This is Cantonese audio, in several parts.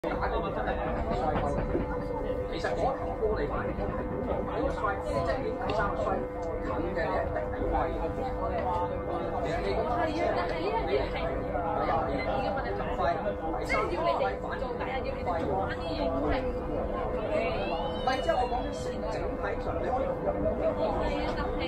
打嘅真係衰夠。其實嗰頭波你買嘅係買個衰，即係已經第三個衰近嘅，你一定係貴。其實你咁係啊，但係呢樣嘢係已經問你咁貴，即係要你哋做，但係要你哋做翻啲嘢都係唔係即係我講緊整體上你可以係啊，但係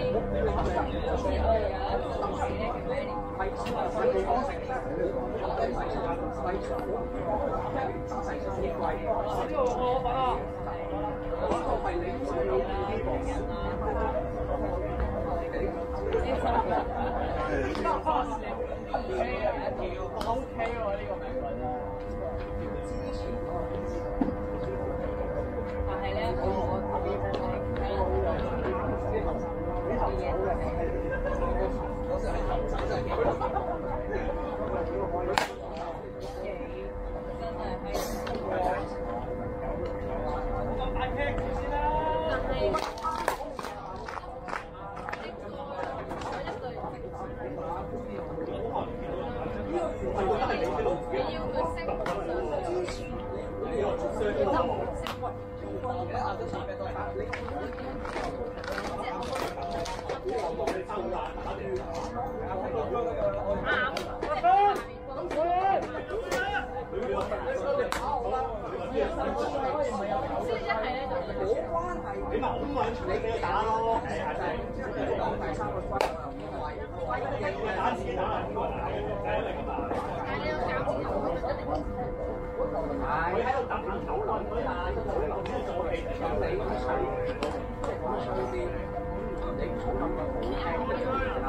你咪好揾你俾佢打咯，係啊，真係講第三個分啊，打自己打啊，邊個打嘅？係咁啊！係你要搞自己，係喺度揼緊討論嗰啲啊，討論先做戲，咁你咁吹，即係講吹啲，你唔好諗咁好聽嘅啊！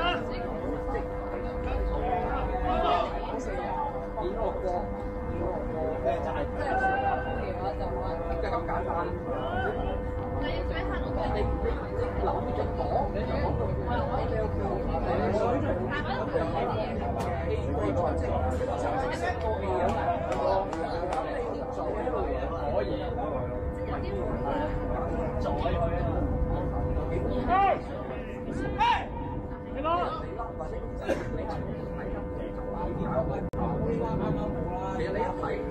演樂過。就係即係咁簡單。你要睇下我哋你諗住講，你就講到我哋有叫水準，但係我都睇啲嘢嘅戲劇即係一個戲啊！咁你做喺度可以，有啲做去啊！你講，或者你睇其實你一睇，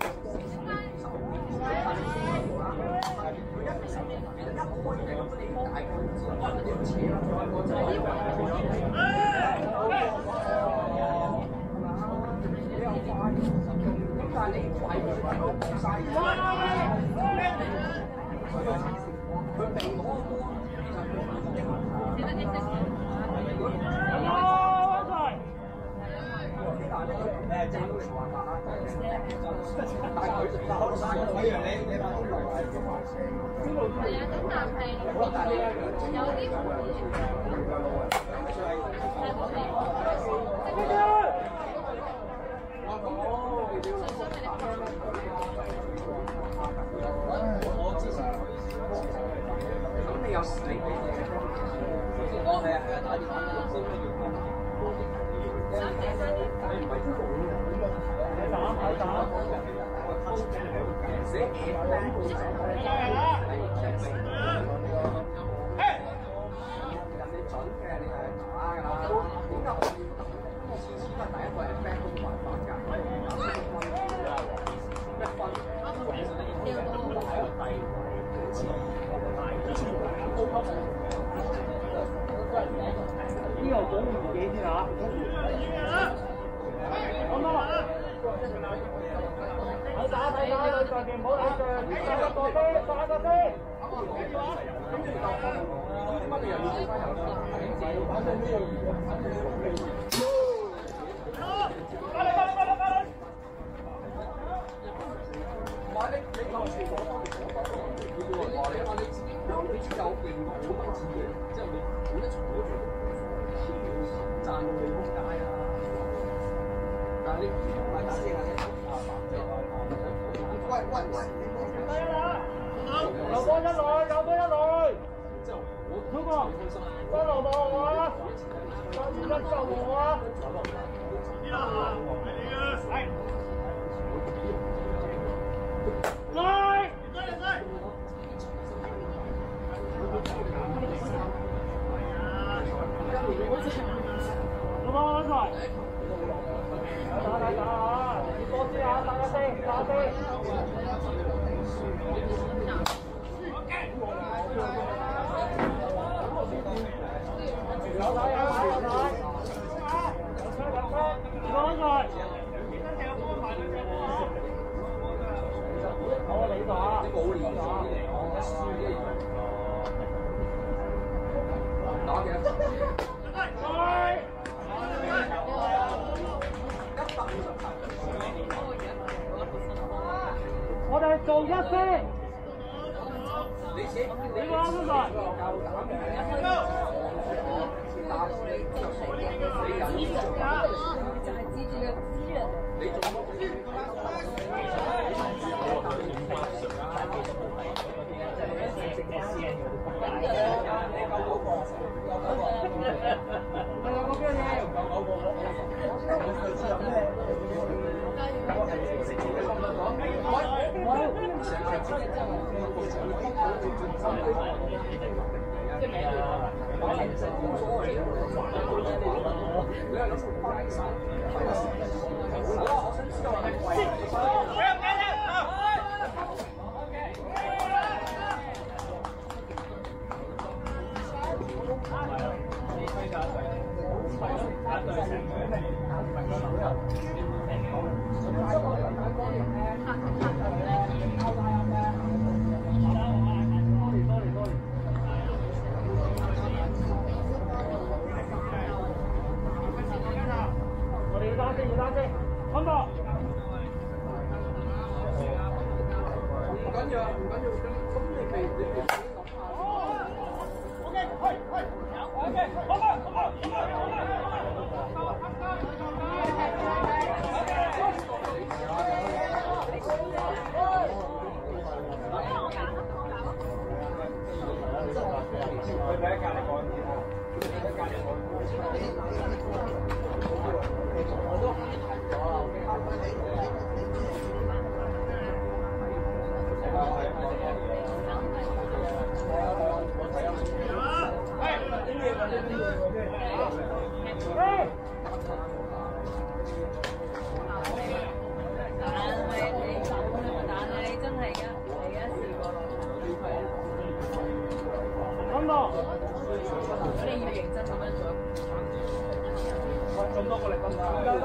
呢個講自己先嚇。好唔好？睇打，上邊唔好睇上，打個先，打個先。有波一來，有波一來。嗰個多羅多啊，1就我啊。遲啲啦嚇，係你嘅。係。來。來。嗰個安排。打啊！你波先啊，打先，打先。 你冇練過啲嚟講，一輸一樣。打幾多？ 我哋做一先。 你自己你講嗰個。 夠膽嘅。 就係指住個資源。 你做乜嘢？ 我哋要打先，康樂。 唔緊要啊，唔緊要，咁你自己諗下。OK， 你要認真咁樣做。 咁多個力得唔得？得。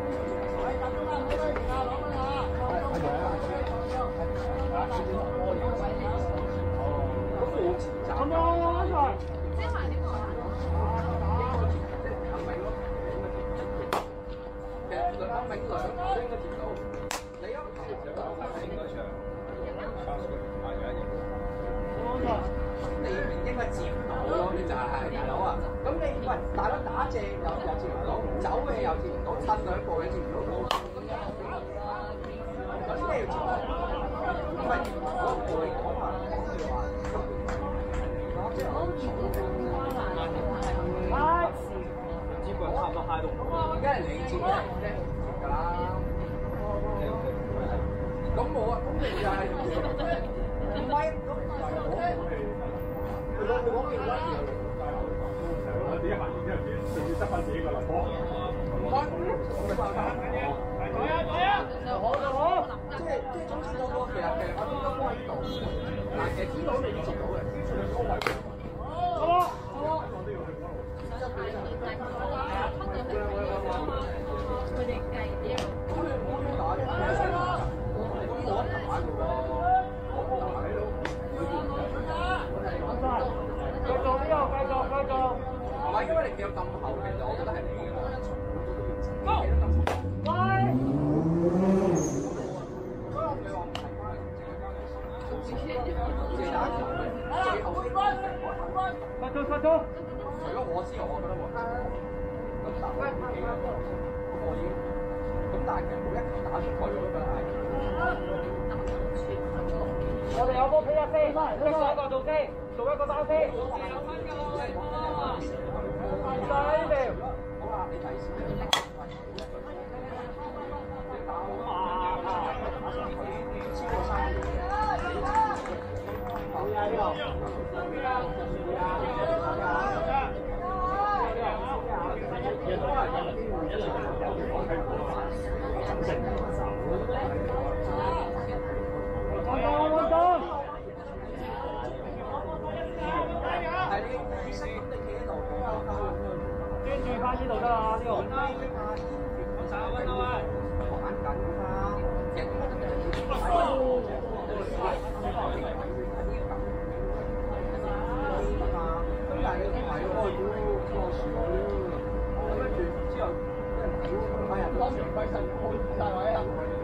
Hãy subscribe cho kênh Ghiền Mì Gõ để không bỏ lỡ 咁啊，安排。 即係係咪咯？其實兩名兩都應該接到。你一應該唱。你唔應該接唔到咯，你就係大佬啊！咁你喂大佬打正又接唔到，走嘅又接唔到，趁兩步你接唔到，咁你要接到。唔係我同你講話講笑話，即係我接過差唔多嗨到，而家係你接嘅，接㗎啦。咁我啊，咁你就係唔係咁唔係我。佢講嘅而家我自己行先之後，仲要執翻自己個立波。好，即係總之我其實我應該幫喺度，但係其實知道未必接到嘅，高位。好， 佢哋計啲。 我點打嘅？咁冇得打嘅喎。 繼續呢個，繼續。 唔係因為你企到咁後，其實我覺得係你嘅。 高。喂。 所以我咪話唔係關自己打球，最後先發咗。 除咗我之外，我覺得冇。咁但係幾多個？我已經咁，但係其實冇一球打出去，我都覺得係。 我哋有波企一飛，拎一個做機，做一個單飛。第二條。 好啊，你第時。超過3秒。好呀，呢係你醫生咁，你企喺度專注翻呢度得啦，呢個。玩緊㗎，其實點解咁但係你唔係喎，過樹咁跟住之後，啲人當然費事開曬位啊！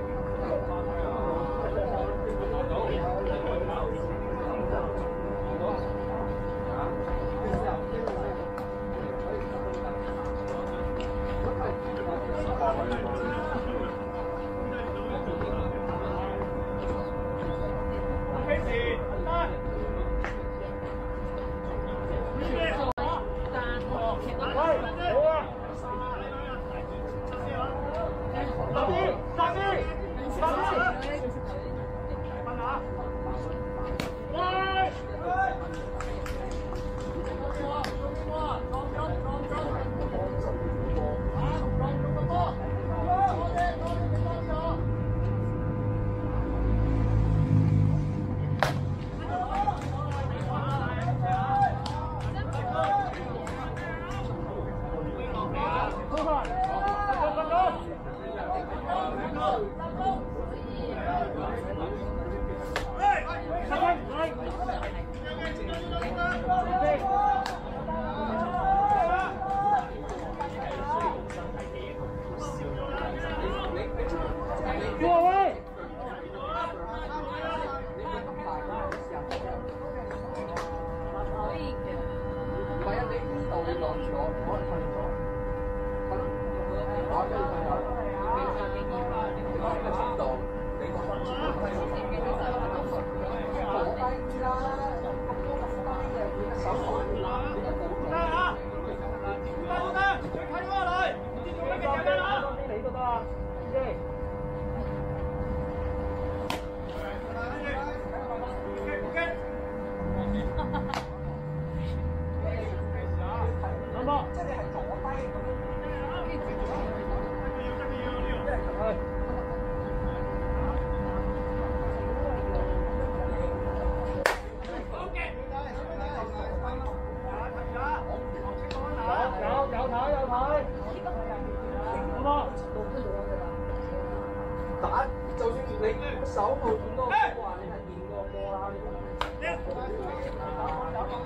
打就算你手部點都好話，你係練過波啦。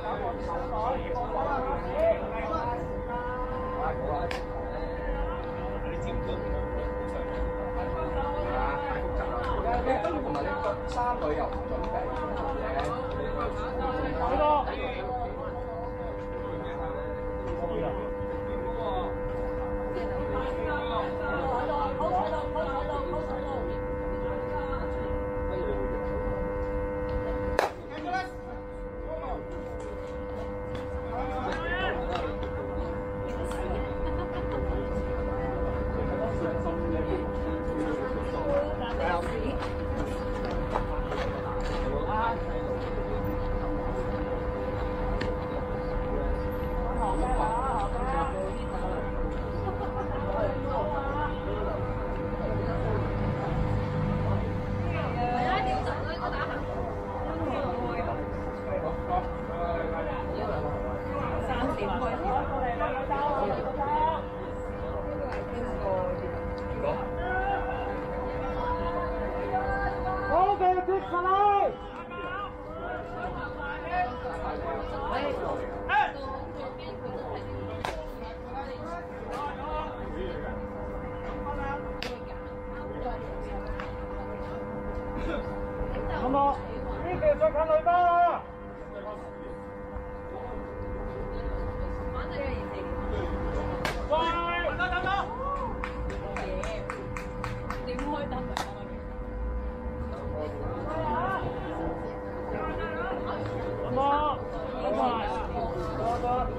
同埋你三隊又唔準備咁啊，呢條再近嚟吧。喂，等。點開燈啊？咁啊，咁快，得。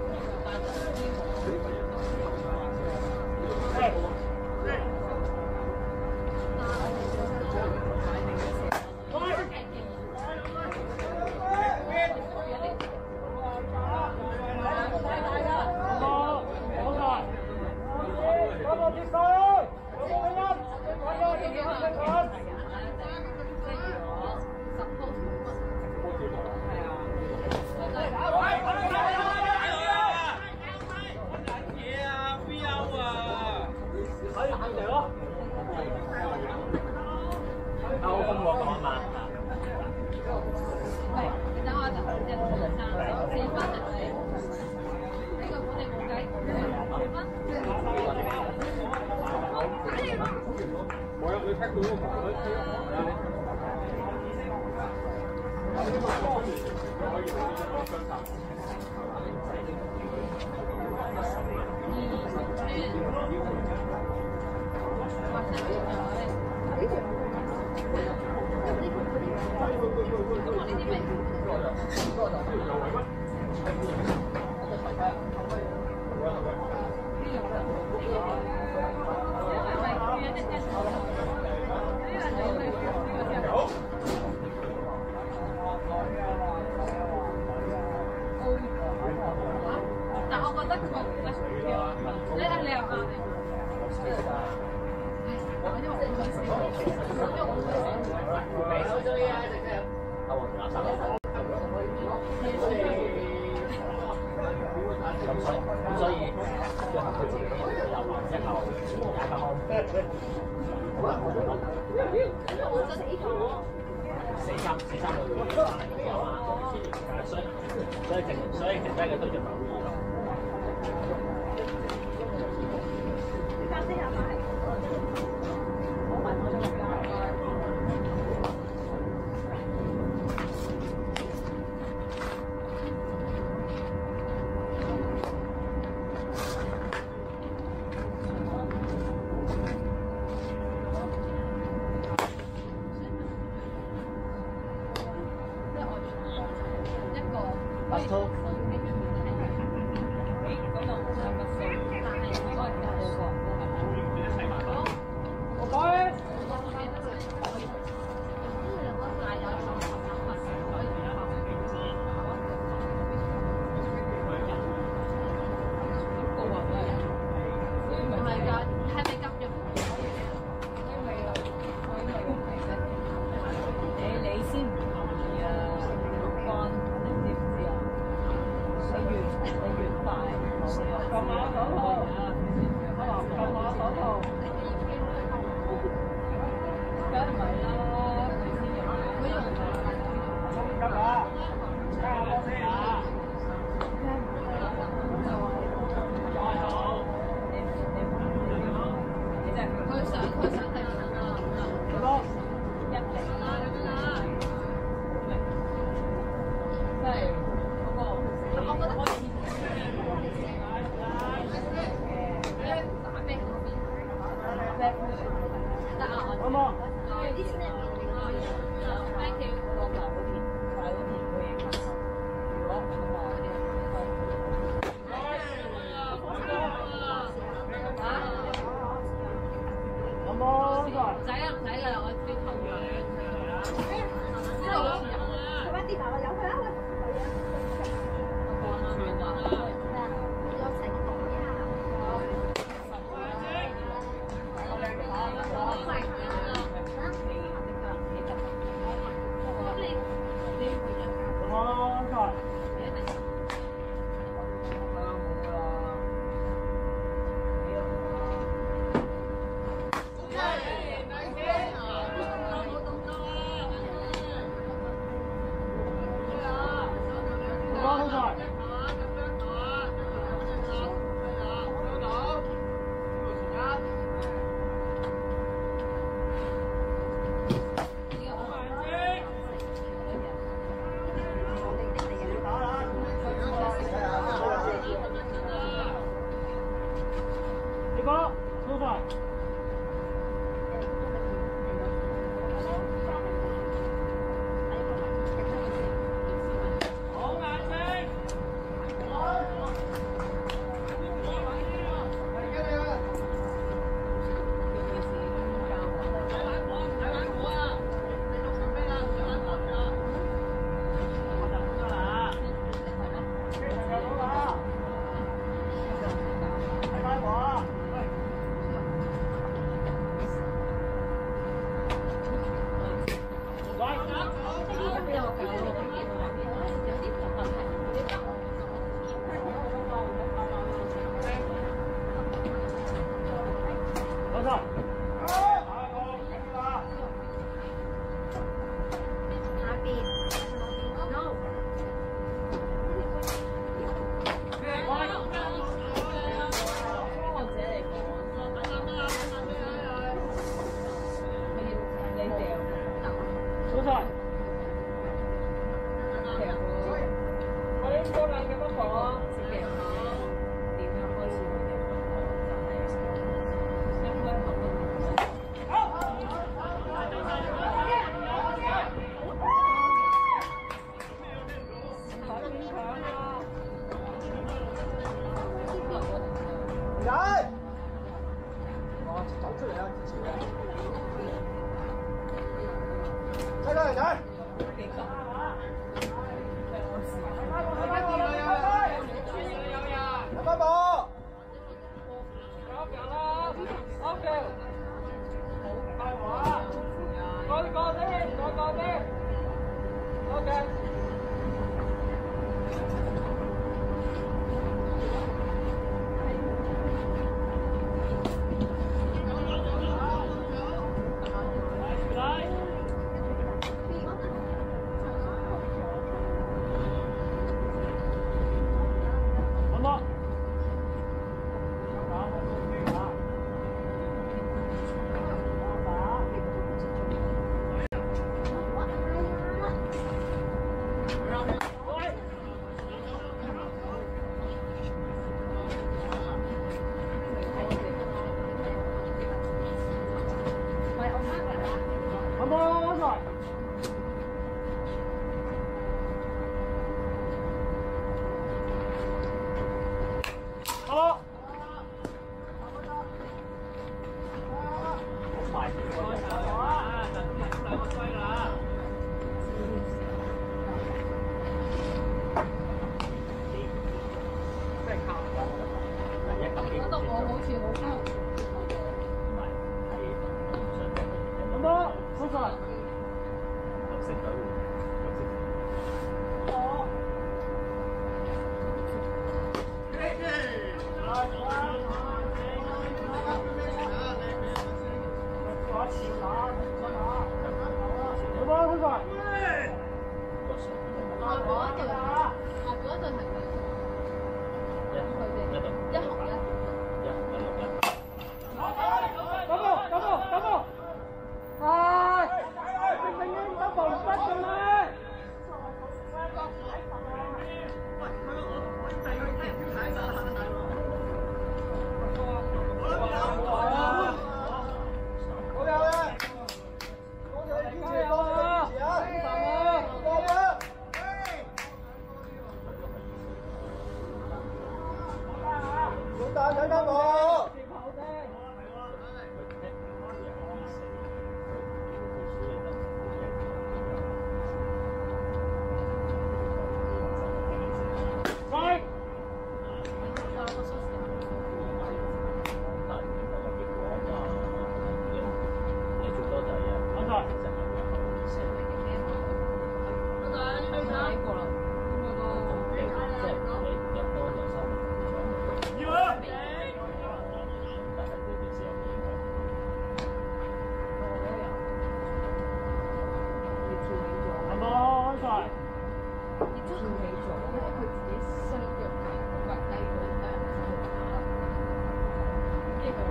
但我覺得佢你又啱。 咁所以最後佢自己有一球也夠4-3個有啊，所以其他嘅都仲係好易咯。 以打啦，有佢啦，喂，有成功幾個啦，咁我都即係你一個就收。要啊！但係呢件事有冇影響？ 你跳起咗， 係冇安全。 你跳起咗，因為佢自己雙腳係屈低咗，跟住佢話。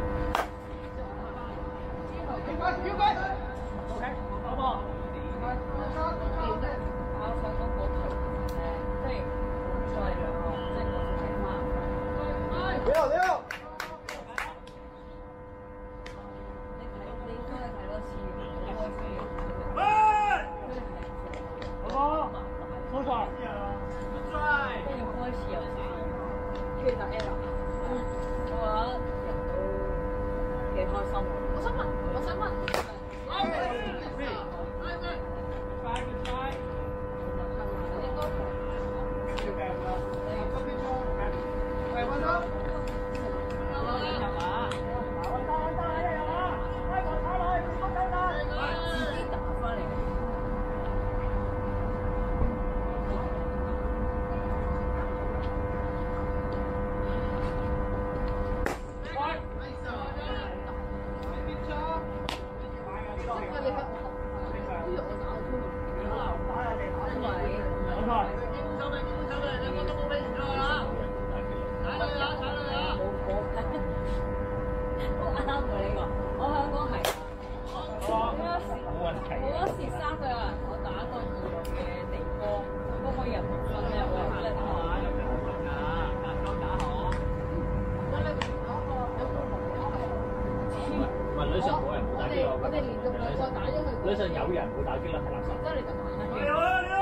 女上有人會打機啦，係垃圾。 你好，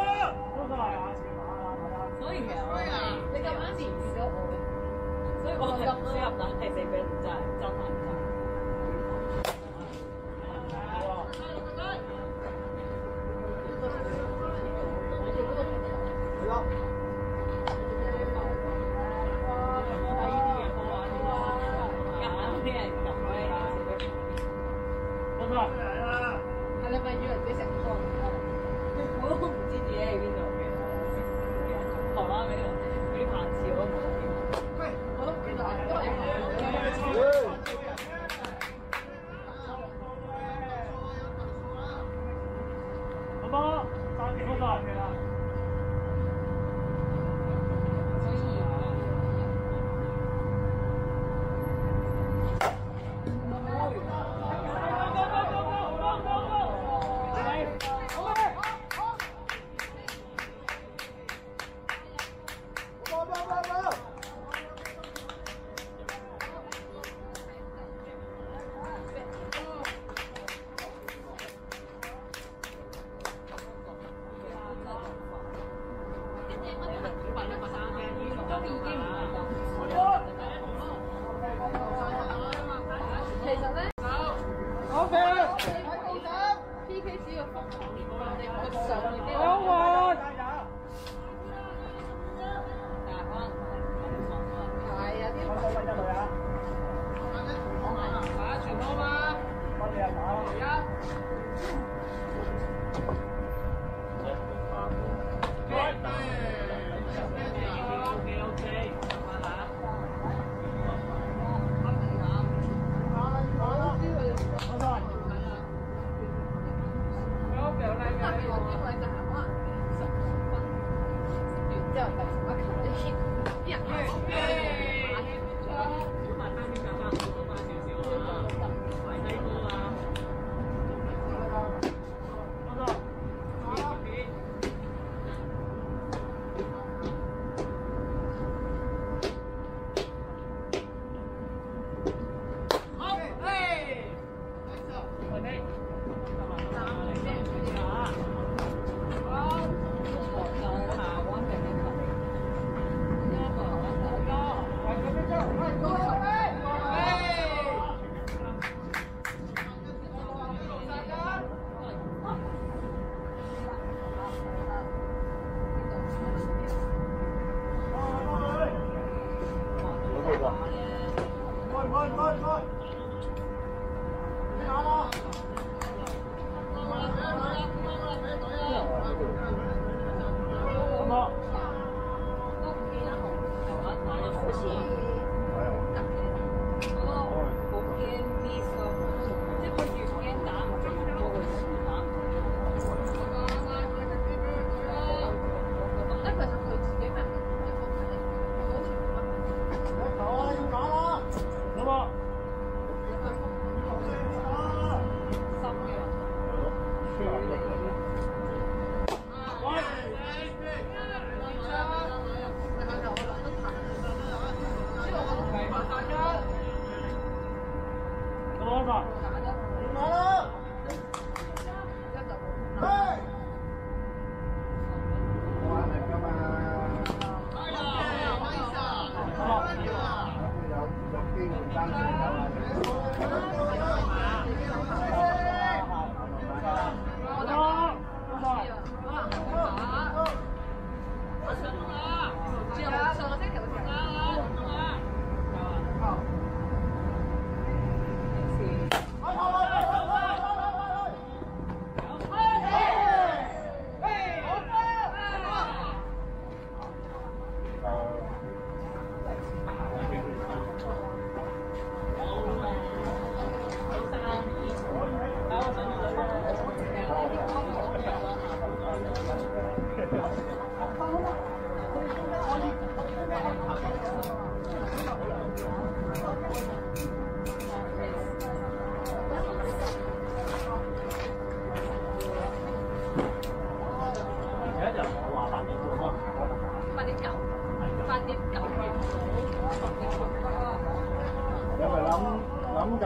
所以其實你咁啱前咗我嘅，所以我係唔適合打第四俾你，真係真係。你咪以為自己成功？我都唔知自己喺邊度嘅。台灣嗰啲拍攝我都冇見。我都唔記得，因為好冇？暫停嗰個。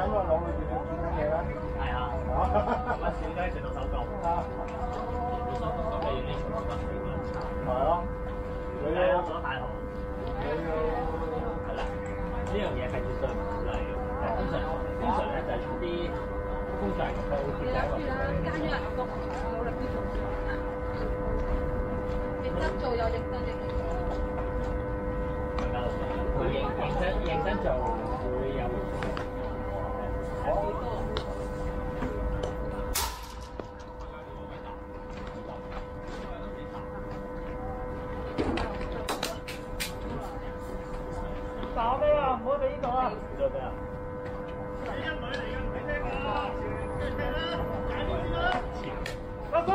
個腦裏邊要見緊嘢啦。 係啊，乜小雞全部手工。你手工咁你要呢個乜嚟㗎？ 係咯。你要做得太好。 你要係啦，呢樣嘢係絕對唔鼓勵嘅。通常咧就係啲工作人員都 OK 嘅。 你諗住啦，加咗人工，努力啲做。認真做又認真認真。 佢認真做會有。 打咩啊？唔好俾呢度啊！ 做咩啊？ 得分！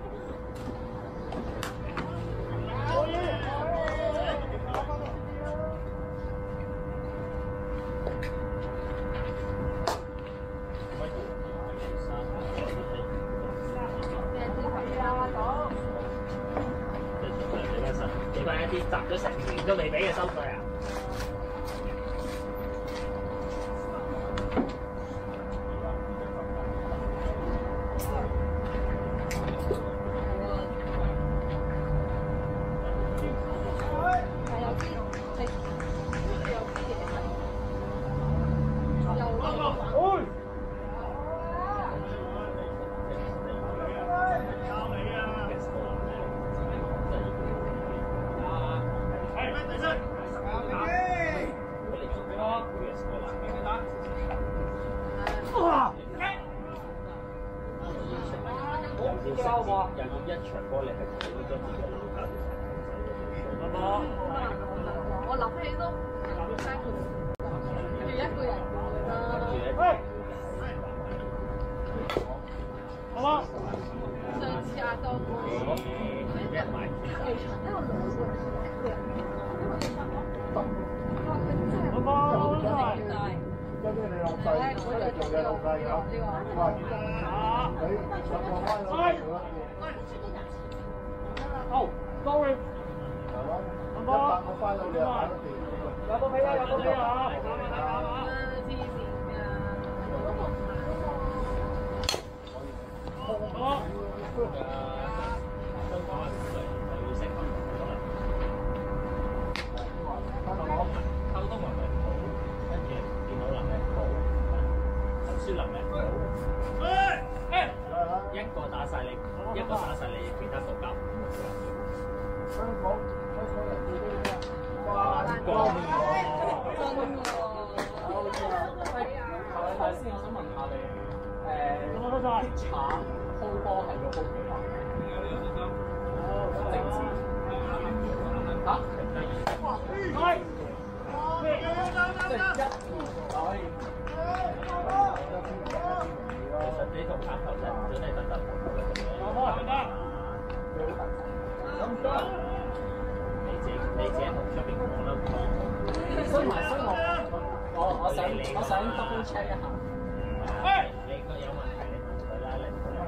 你翻一啲集咗成年都未俾嘅收稅啊！又要一場波，你係睇到將自己腦搞到我諗起都嘥佢，住一個人㗎啦。 喂，好冇？ 上次亞當嗰個一買好冇？ 跟住你落細，跟住做嘢落細㗎。喂，你上個翻到嚟啦。 好 ，sorry。 係咯。一百個翻到你又搞得掂。 有個俾啊，有個俾啊！ 黐線㗎。 好。 香港人就要識溝通能力好，跟住電腦能力好，讀書能力好。一個打晒你，其他國家唔會做。 香港人最中意咩？翻工喎。 真喎。 睇先，我想問下你， 咁我得晒。 炒鋪波係要鋪幾耐？政治嚇？ 係。 即係1年可以。 其實你同籃球真係唔準你等等。 好，得。 咁多。 你自己同出邊講啦。 所以我想 double check 一下。 你個有問題你問佢啦，你唔好嚟。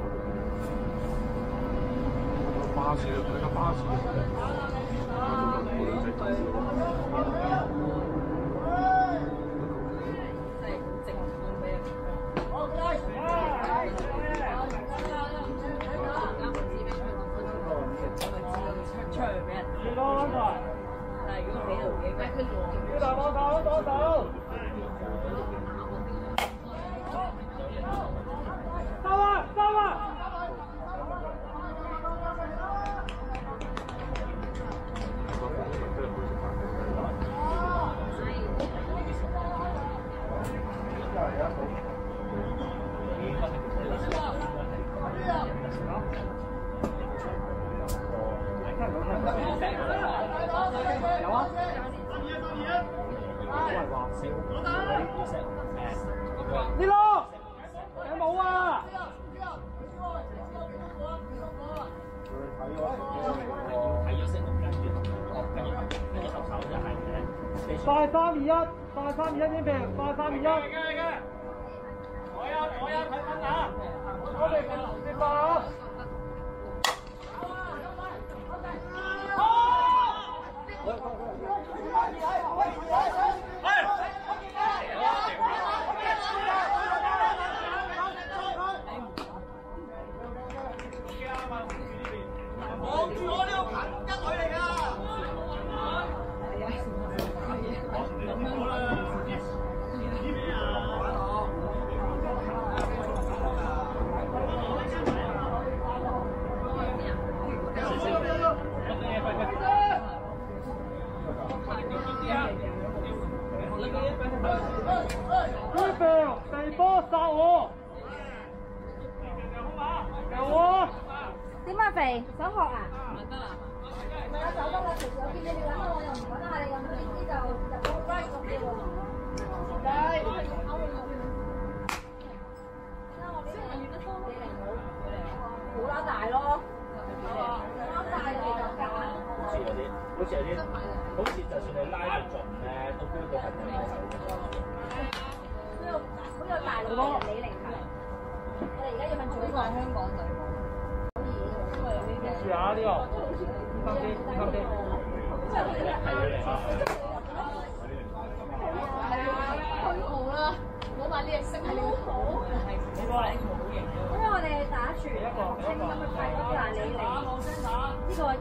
巴士，佢架巴士。 呢咯，有冇啊？ 睇咗聲跟住合手就係快3、2、1，快3、2、1先平，快3、2、1。我有睇分啊！我哋接發啊！ 望住我呢個近一女嚟㗎。 呢邊地波殺我！有我！ 點啊肥？想學啊？唔係啊，走得啦，其實我見你哋揾我，我又唔揾下你咁，呢啲就入到 right 嗰啲喎。好啦大咯，好大就嚟夾硬。 好似有啲，好似就算你拉到盡咧，都標到係冇手。 好有大陸嘅李寧牌，我哋而家要問祖國香港隊。 試下呢個，三啲。 佢好啦，唔好買呢隻色係你好。 因為我哋打全清咁嘅派嗰啲李寧，呢個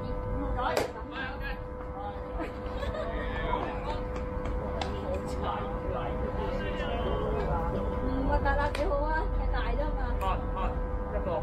唔核突啦，幾好啊，係大啫嘛。 一個。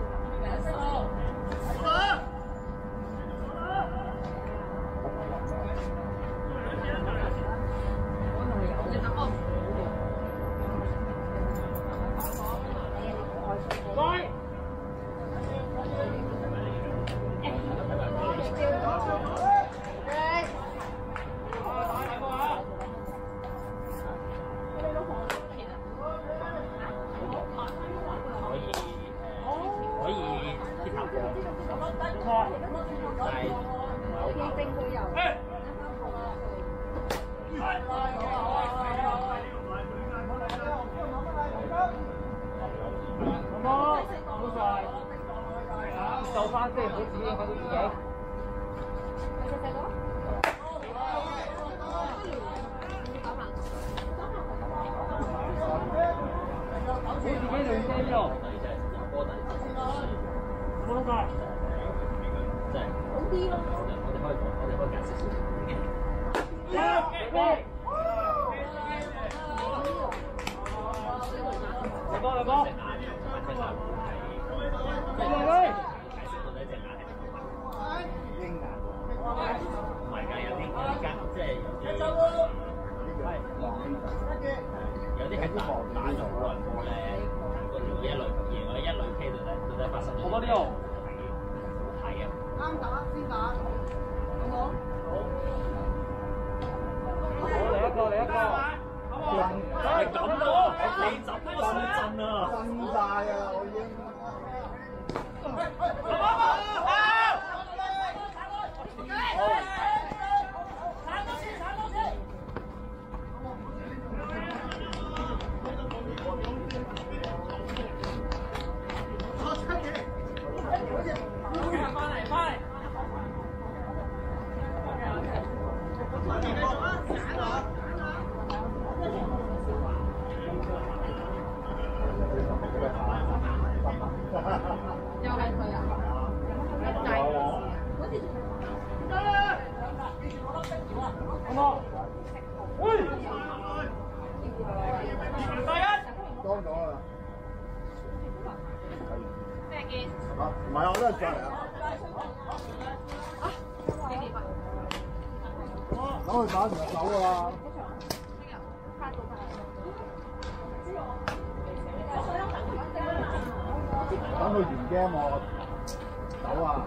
做翻先，唔好自己影響到自己。 細細個。 你自己亂聲喎。冇得晒。 真係。 好啲咯。 我哋可以解釋少少。 嚟波嚟波。 唔係㗎，有啲即係有啲係打咗好耐波咧，嗰條一類贏嗰一類 K 到底發生咗？ 好多呢度。 係啊。 啱打先打，好唔好？ 嚟一個，嚟一個。 係咁咯，你走都震啊！ 震曬啊！我已經。 好。 咩機？ 啊，唔係我都係再嚟啊！ 幾點啊？ 等佢打完就走㗎啦。等佢完 game 我走啊！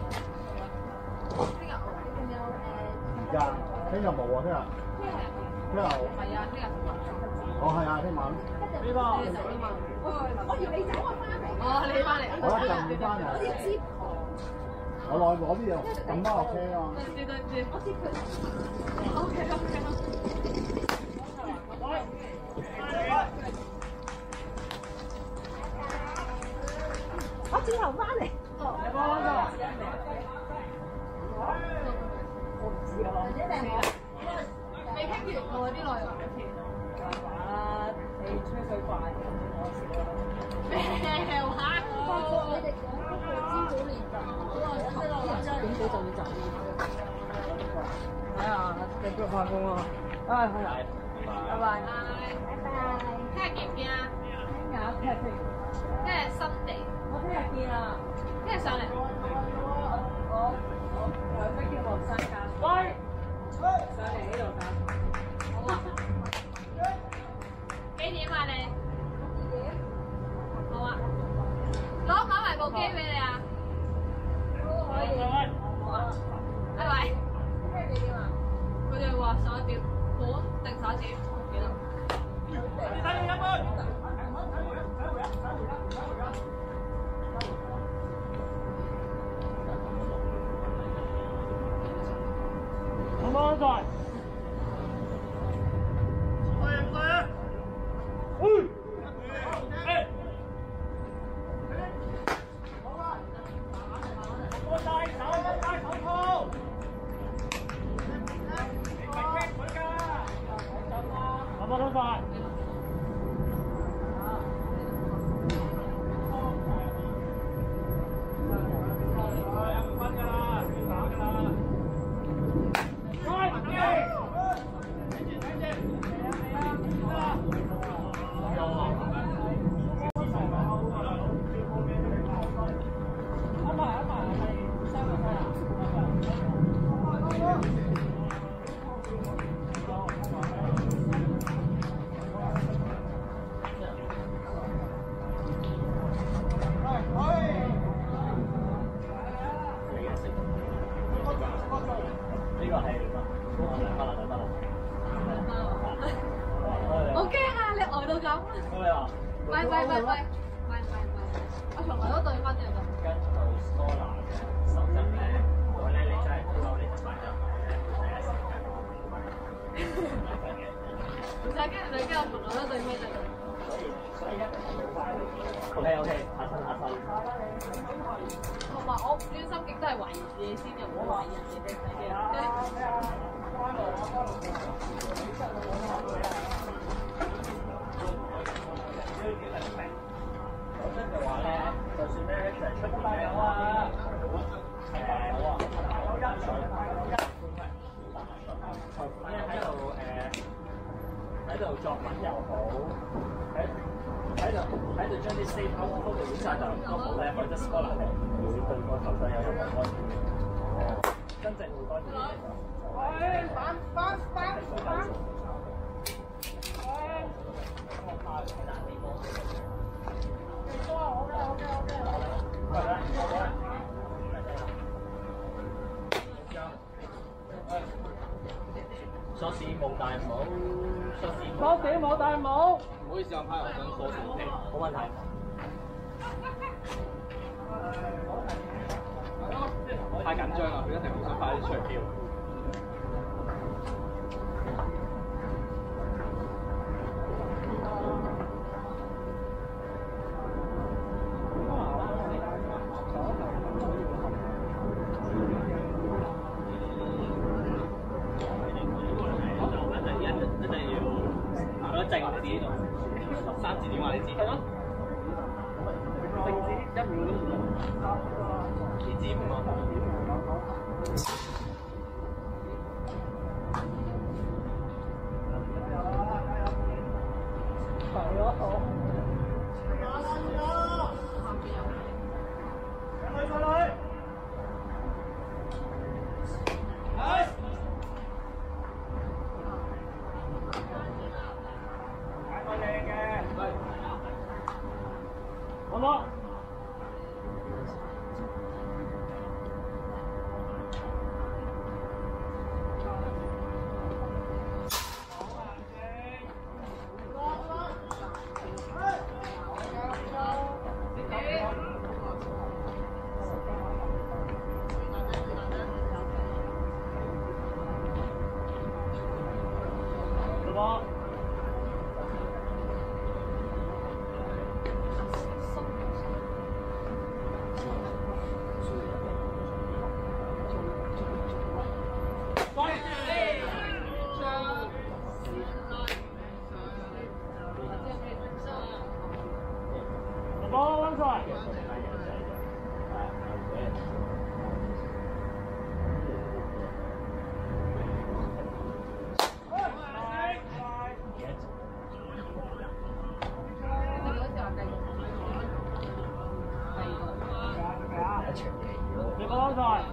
而家聽日冇啊，聽日。聽日係啊，聽日。 哦，係啊，聽晚。呢個。 我要你走啊，翻嚟。 哦，你翻嚟。 我一陣要翻嚟。 我要接。 我落去攞啲嘢，撳翻落車啊！ 對唔住。 我接佢。我轉頭翻嚟。我唔知啊。 未傾完喎啲內容。 你吹水快，我笑啦。 咩話？ 你哋講嗰個朝早練習，嗰個7點幾就要走。 睇下繼續翻工啊！拜拜。拜拜。 聽日見唔見啊？ 聽日聽日新地。 我聽日見啊！ 聽日上嚟。 我兩飛機落山架。喂！上嚟呢度架。 好啊。幾點啊你？2點。好啊。攞埋部機俾你啊。可以。拜拜。聽日幾點啊？佢哋話11點，半定11點，唔記得。 咁安在？ 好驚啊！你呆到咁。喂，我從來都對分嘅咁。 跟到 Scola 嘅收入咧，如果咧你真係好嬲，你就買咗唔使驚你跟我從來都對分嘅。 OK，下身。 同埋我專心極都係懷疑自己先，又唔好懷疑人哋嘅。 講真嘅話咧，就算咧就係出邊咧，喺度作文又好，喺度將啲 save out 嘅選擇就都好咧，或者 scholar 咧會對個球隊有任何干擾，真正會干擾。鎖匙冇帶帽， 鎖匙冇帶帽。 唔好意思，我派我想鎖匙機， 冇問題。 太緊張啦，佢一定好想快啲出票。3字電話你知？係咯。定字1秒你知唔嘛？ 係咯，好。 好冇？你個安排。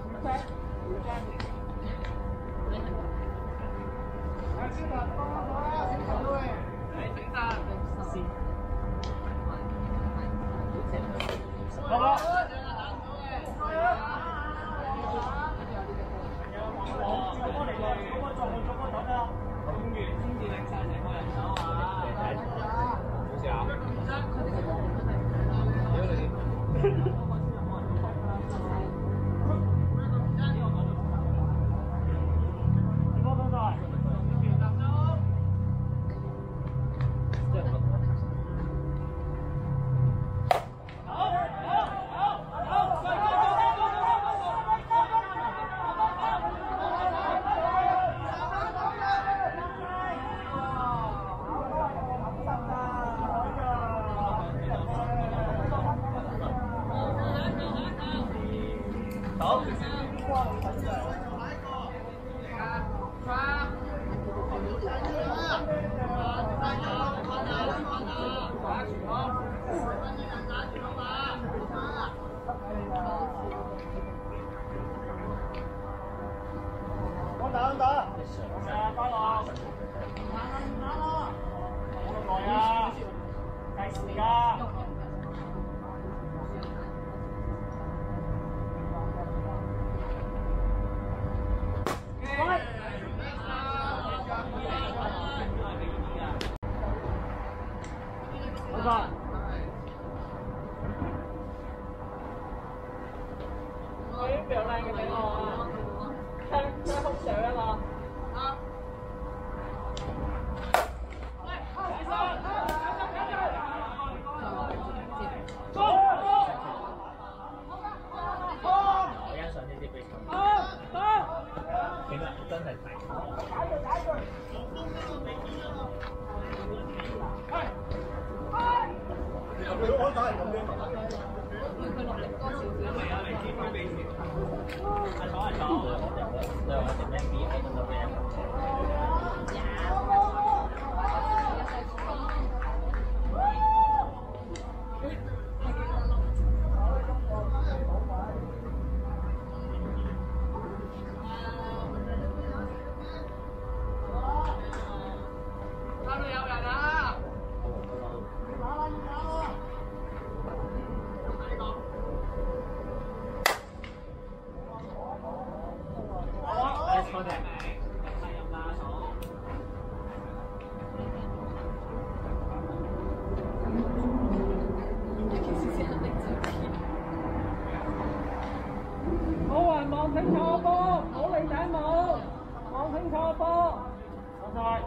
望清楚波，唔好理頂帽，望清楚波，放晒。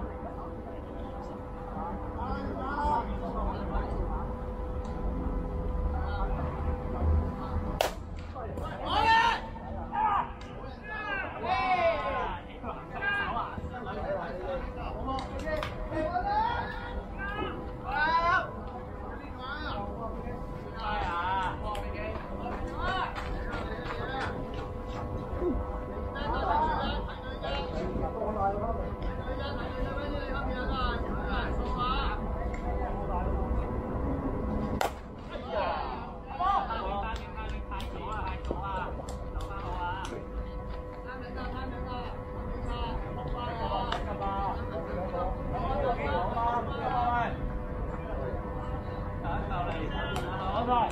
攞晒。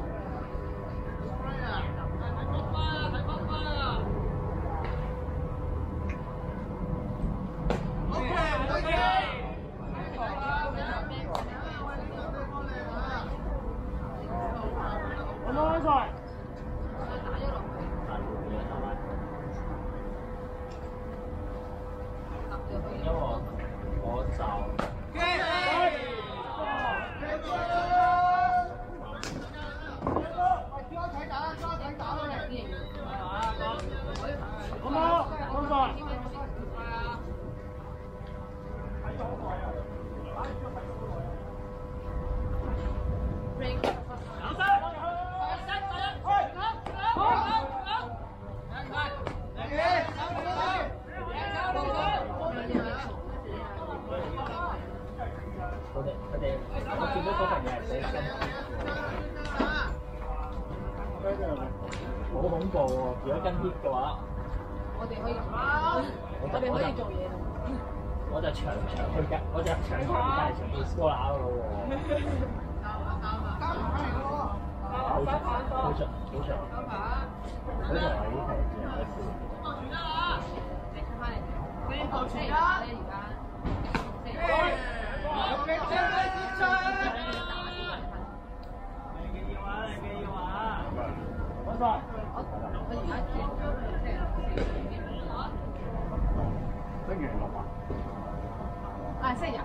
好恐怖喎！如果跟 hit 嘅話，我哋可以做嘢咯。我就長去㗎，我就長期帶上去 score 啦咯喎。好長，好長，好長。好長啊！呢星期日。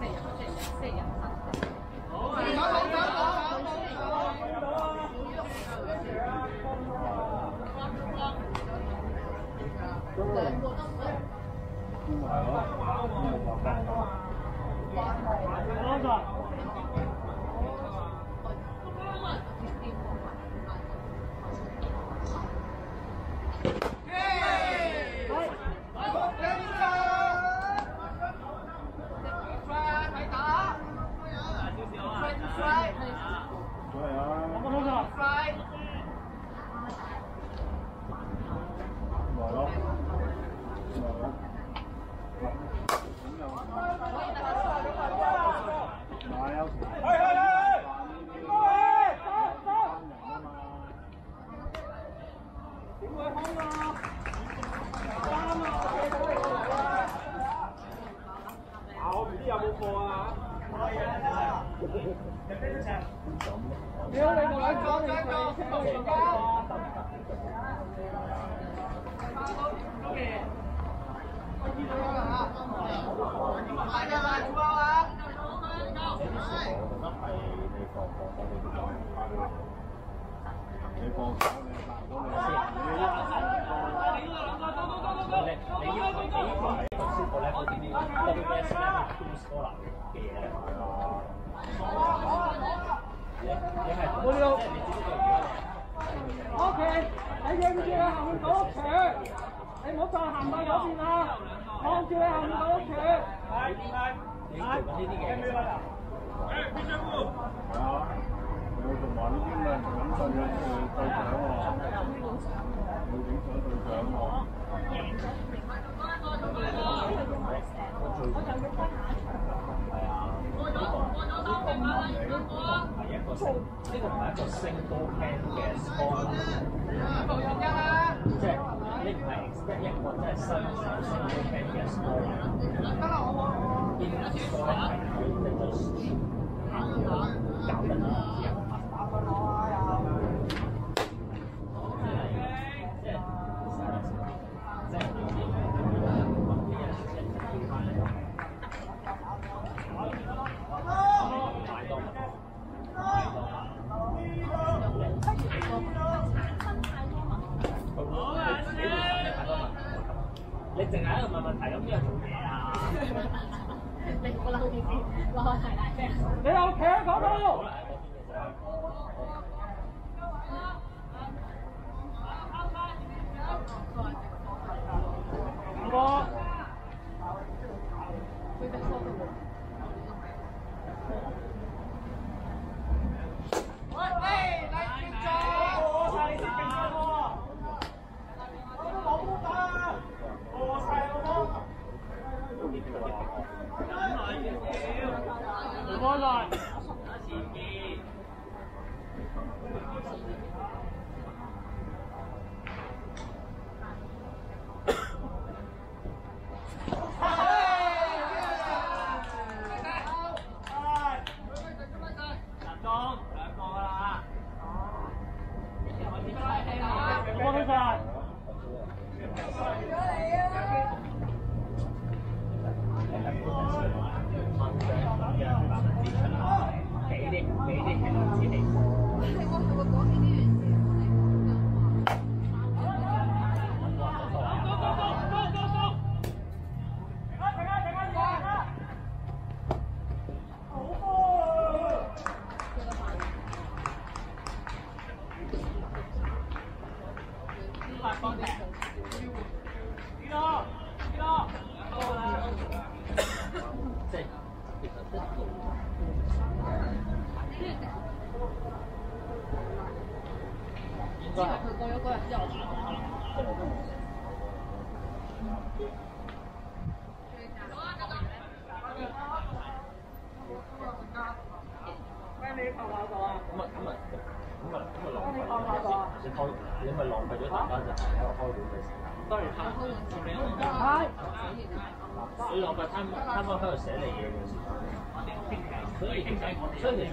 你淨係喺度問問題，咁邊有做嘢啊？ 你唔好嬲啲先，攞個題大聲。 你又企喺嗰度。唔該。唔該晒。 幫你。即係其實一路應該係佢過咗嗰日之後。你咪浪費咗大家就係喺度開會嘅時間。當然係。你浪費貪喺度寫你嘢嘅時間。所以其實係需要就係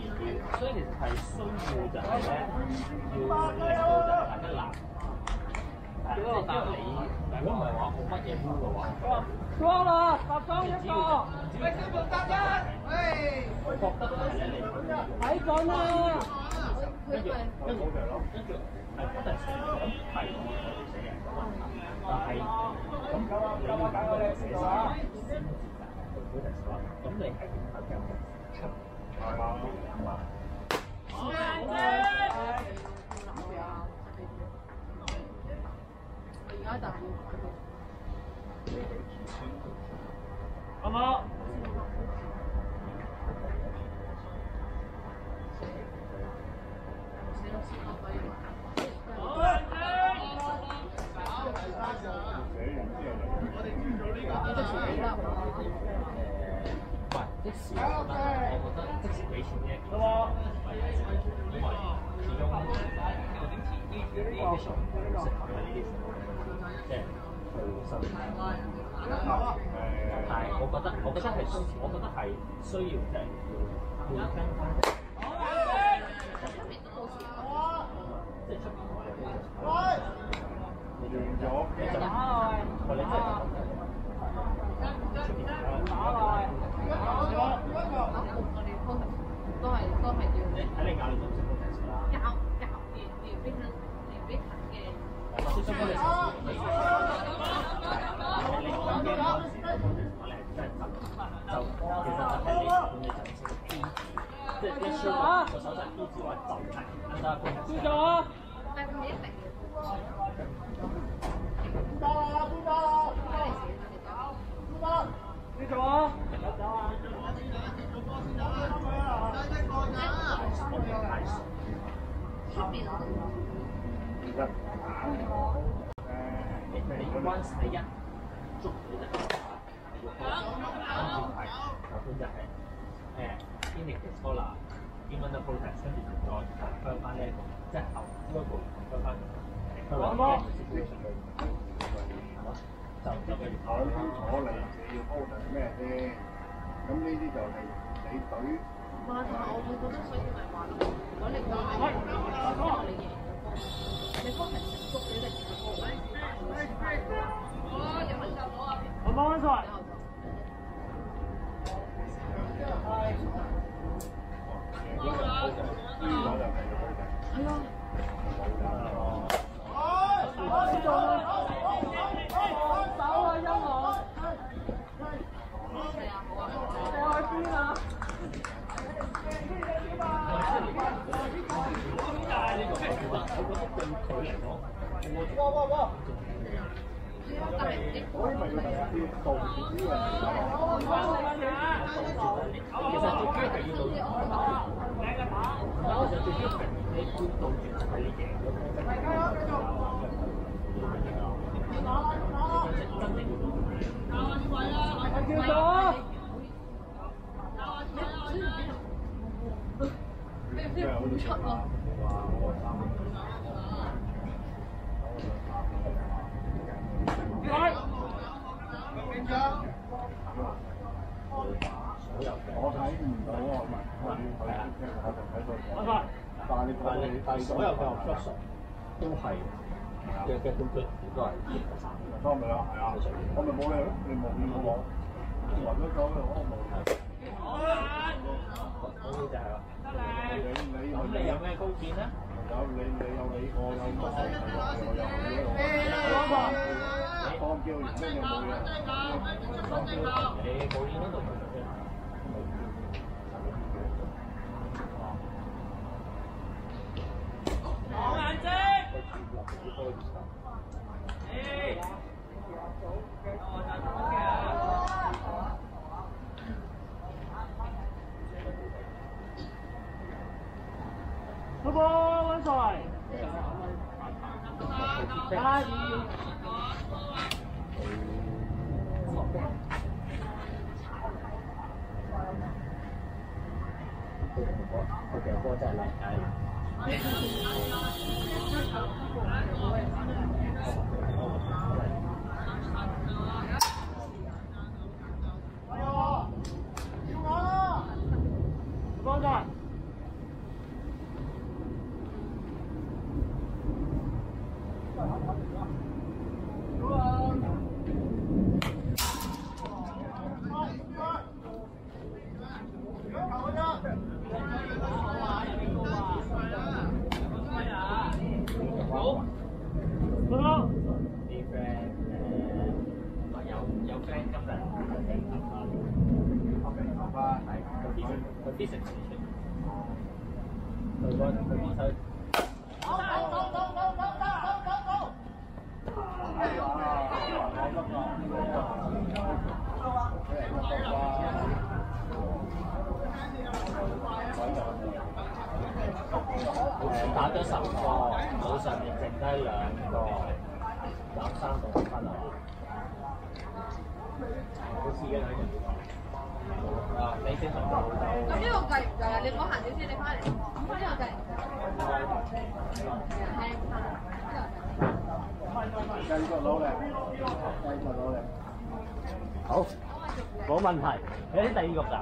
咧，要令到就係大家難。即係因為你如果唔係話冇乜嘢 move 嘅話，多啦，搭裝一個。喂，小龍搭一。喂。我覺得係咧，你睇緊啦。跟住係不停咁係寫人嘅問題，但係咁你要揀個寫先先至得，咁你係點樣嘅出？係嘛？而家就係好冇？即時我覺得即時俾錢呢一件事，因為始終呢啲上唔適合喺呢啲時候，即係去收錢。但係我覺得係需要即係要跟翻。即係出邊我哋呢個完咗，你就我哋即係。都係要睇你教練做唔做 test 啦。教練邊嘅。我先幫你手。你講嘅嗰陣時，我哋真係就其實就係你管理就係 P 字，即係一 show 個手勢 P 字嘅話就係 under pressure。輸咗。但係佢一定要。邊打啦？邊打啦？邊打？你做啊？走啊！你關係一捉你就跟住係indicate scholar implement protest 跟住再分翻呢一個，即係後呢一步分翻佢話就俾你講清楚你要 order 咩先，咁呢啲就係你隊。哇！但係我會覺得，所以咪話咯，如果你講係你贏嘅波，你波係成足，你哋成個位我幫翻曬。係啊。但所有嘅 obstruction 都係嘅都係當咪啊，係啊，我咪冇你咯，你冇我暈咗走嘅，我冇。好就係啦。咁你有咩高見咧？有你有你，我有乜嘢？你當叫完咩有冇嘢？當叫你冇嘢嗰度咪得。講眼睛。 好波溫帥。加油！佢嘅波真係靚仔。幫咗。打咗10個，腦上面剩低2個，打3個分啊！好似嘅啊，你先同我咁呢個計唔計啊？你唔好行少先，你翻嚟。呢個計唔計？ 繼續努力，繼續努力。 好，冇問題。你啲第2局㗎。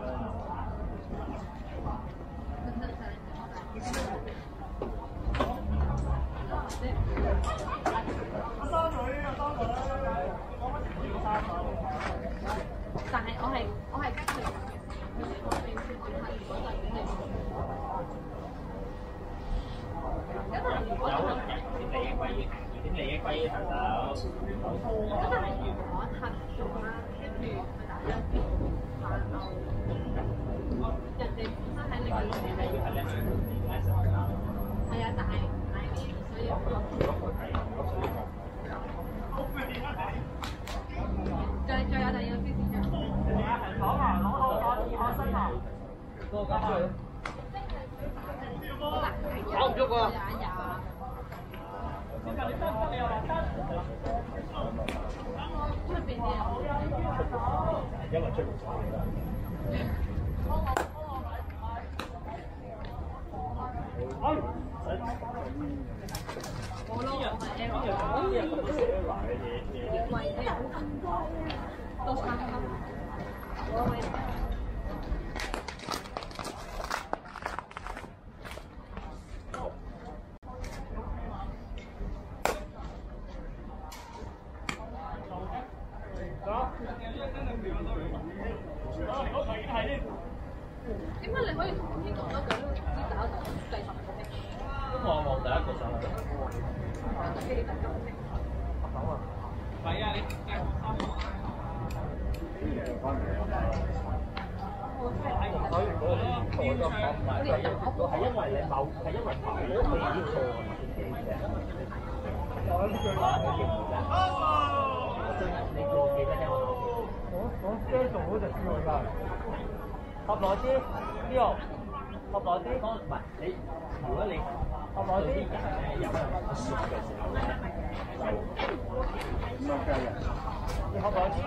但係我係跟佢。點利益歸頭手。咁但係如果客做啦，跟住佢打一邊反歐，人哋本身喺你嘅裏面係係啊，但係所以再有第二個標誌啫。 攞啊！攞到2顆星啊！個加去。搞唔喐喎！因為出唔晒㗎。 點解你可以同我傾咁多句都唔知打到第10個嘅？ 咁我望第1個上去。係啊，你所以嗰個錯咗講唔係因為你係因為某個已經錯嘅。你記唔記得聽我講？我驚做好就輸佢㗎。合耐啲，呢個合耐啲。唔係你，如果你合耐啲人咧有輸嘅時候咧，就咁樣計啊！ 你合耐啲。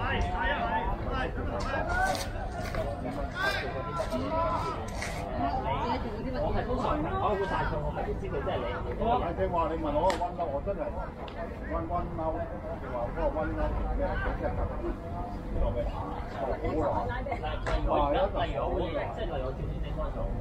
我係通常我會大數，我係知道即係你。 你聽話，你問我個溫嬲，我真係溫嬲。你話嗰個溫嬲咩？即係好耐。 例如我即係例如我轉轉整翻咗。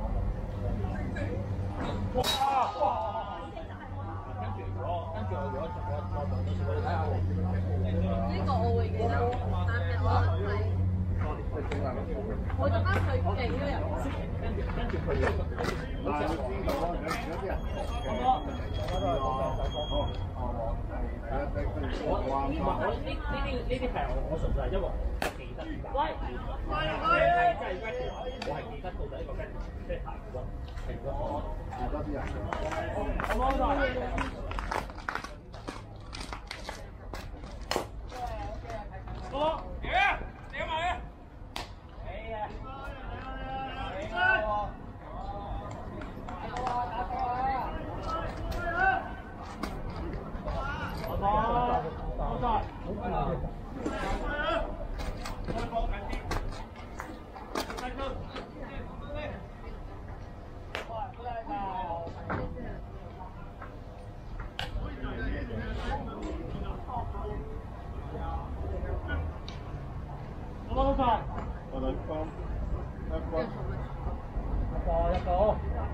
跟住我如果再講啲書，你睇下我。 呢個我會記得，但係我係我做翻最勁嘅人。 跟住佢又。 但係有啲人呢啲係我純粹係因為我記得。喂，係真係 regular，我係記得到底一個咩即係行咗停咗我多啲人。 好，點埋？係啊。 晒。我哋幫一個。一個。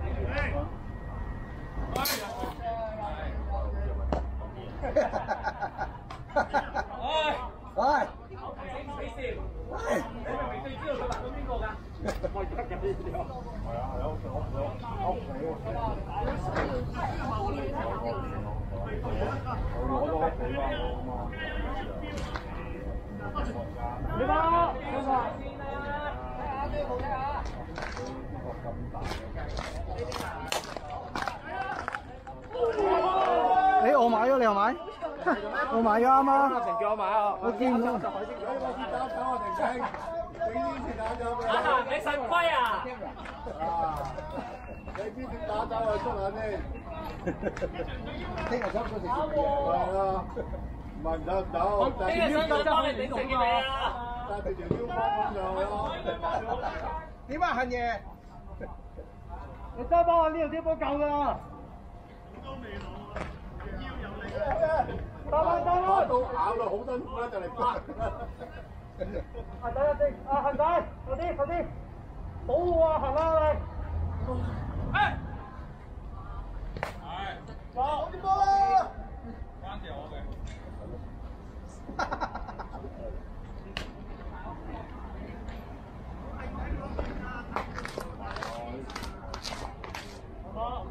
喂！你知道佢話到邊個㗎？我而家入呢條。係啊，有屋企喎。我都屋企嘛。你好，你好。誒，我買咗，你又買？我買咗啱啱。成叫我買啊！我見到。你腎虧啊！你知點打走啊？捉下先。聽日想唔想食？係啊，唔係唔走唔走。聽日想唔想幫你整食嘢啊？帶住條腰包咁上去咯。點啊，恨爺？你再幫我呢條腰包夠啦。得啦，都咬到好辛苦啦，就嚟翻。行仔，行仔，快啲，保護啊，行啦你。係。好啲波啦。關鍵我哋。好。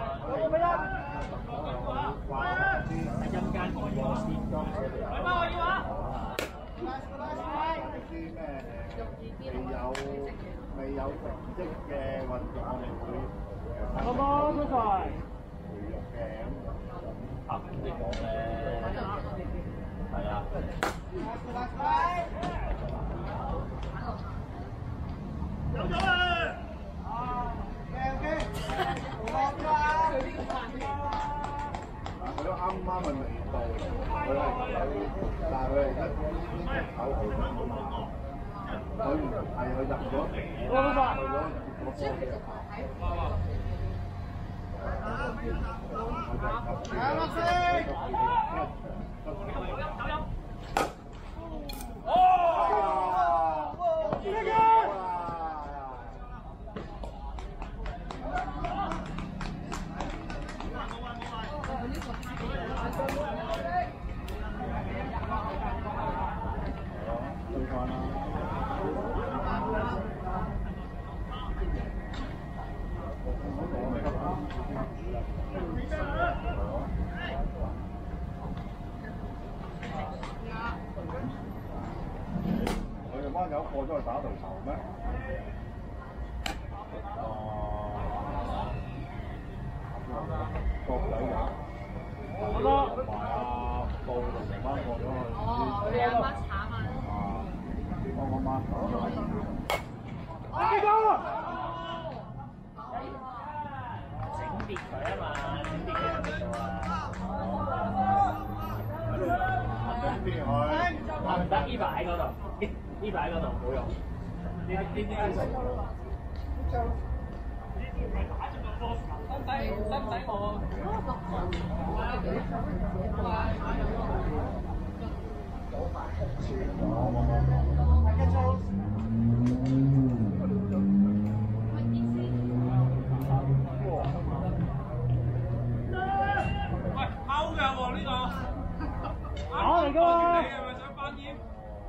陰間外國先裝出嚟。 未有成績嘅運動，我哋會好冇出賽。 培育嘅咁。 啊，你講咧，係啊。有咗啦！ 佢都啱啱嘅味道，佢係有，但係佢係一口好佢唔係佢入咗去咗個波嘅。佢哋班友過咗去打對頭咩？國仔㗎。好多。同埋阿布同成班過咗去。 哦，你阿媽慘啊！ 幫我媽打咗。 整跌佢啊嘛，整跌佢就到啦。 整跌佢。 唔得，呢排喺嗰度，呢排喺嗰度冇用。呢啲使我？ 喂，勾㗎喎呢個， 打嚟㗎喎！ 你係咪想翻煙？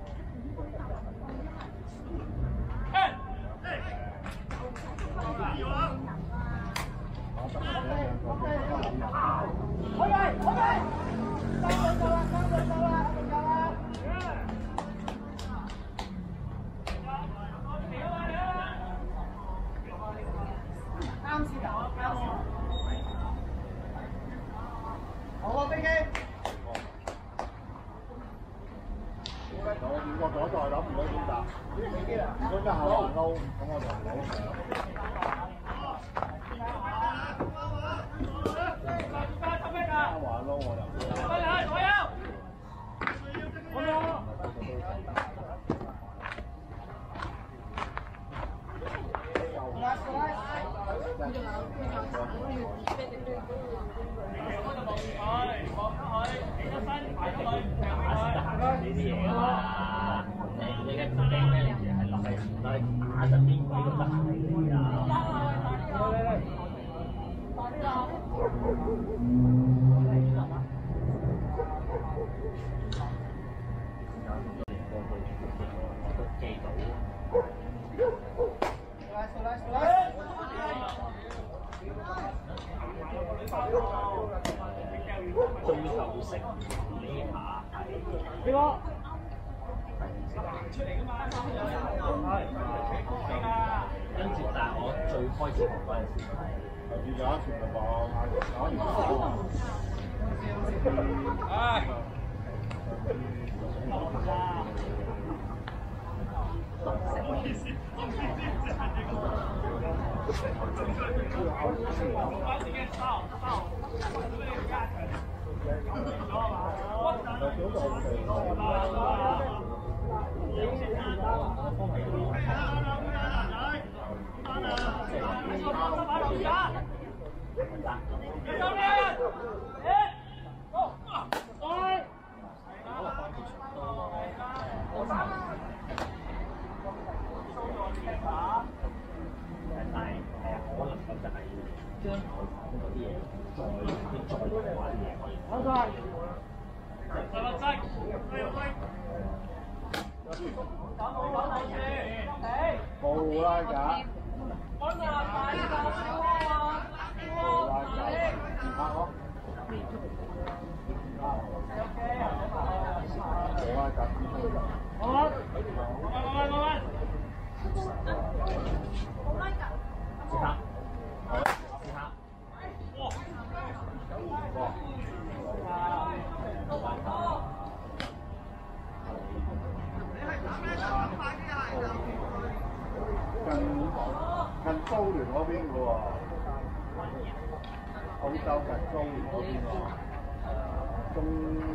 如果左再諗唔到點答，如果一下橫撈，咁我就唔好上。橫撈我就唔好。 呢啲嘢啊嘛，你嘅自己咩嘢係落嚟唔得，打實邊個都得係啊！記到。追求成呢下係呢個。跟住，但係我最開始學嗰陣時係， 跟住有一條就講唉。 冇啦㗎。冇啦㗎，唔拍咯。冇啦㗎， 好，慢慢。 蘇聯嗰邊嘅喎，澳洲近蘇聯嗰邊喎，中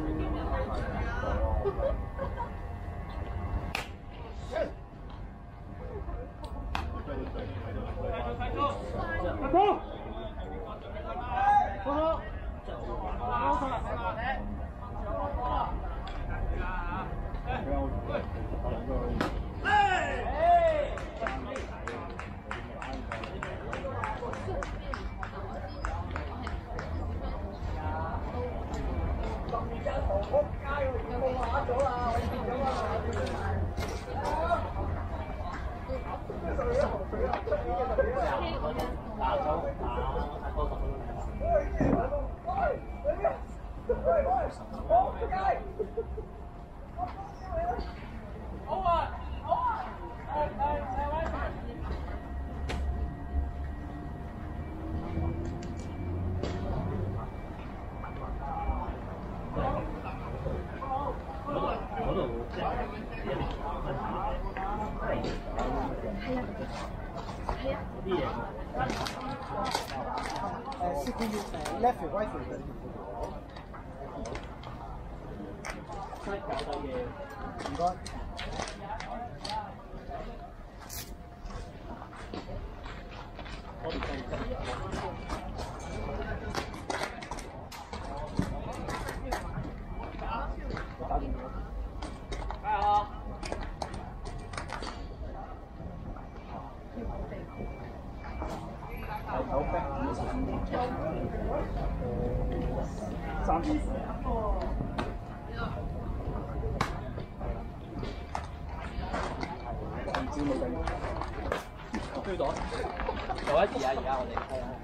追到，有一字啊！而家我哋係啊。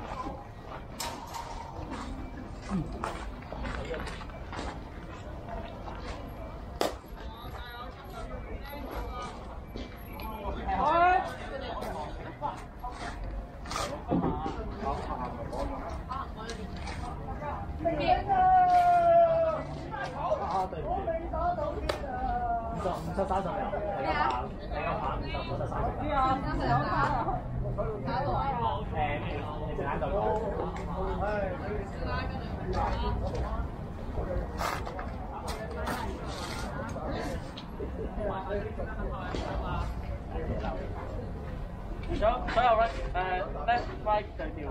所有咧left right 就調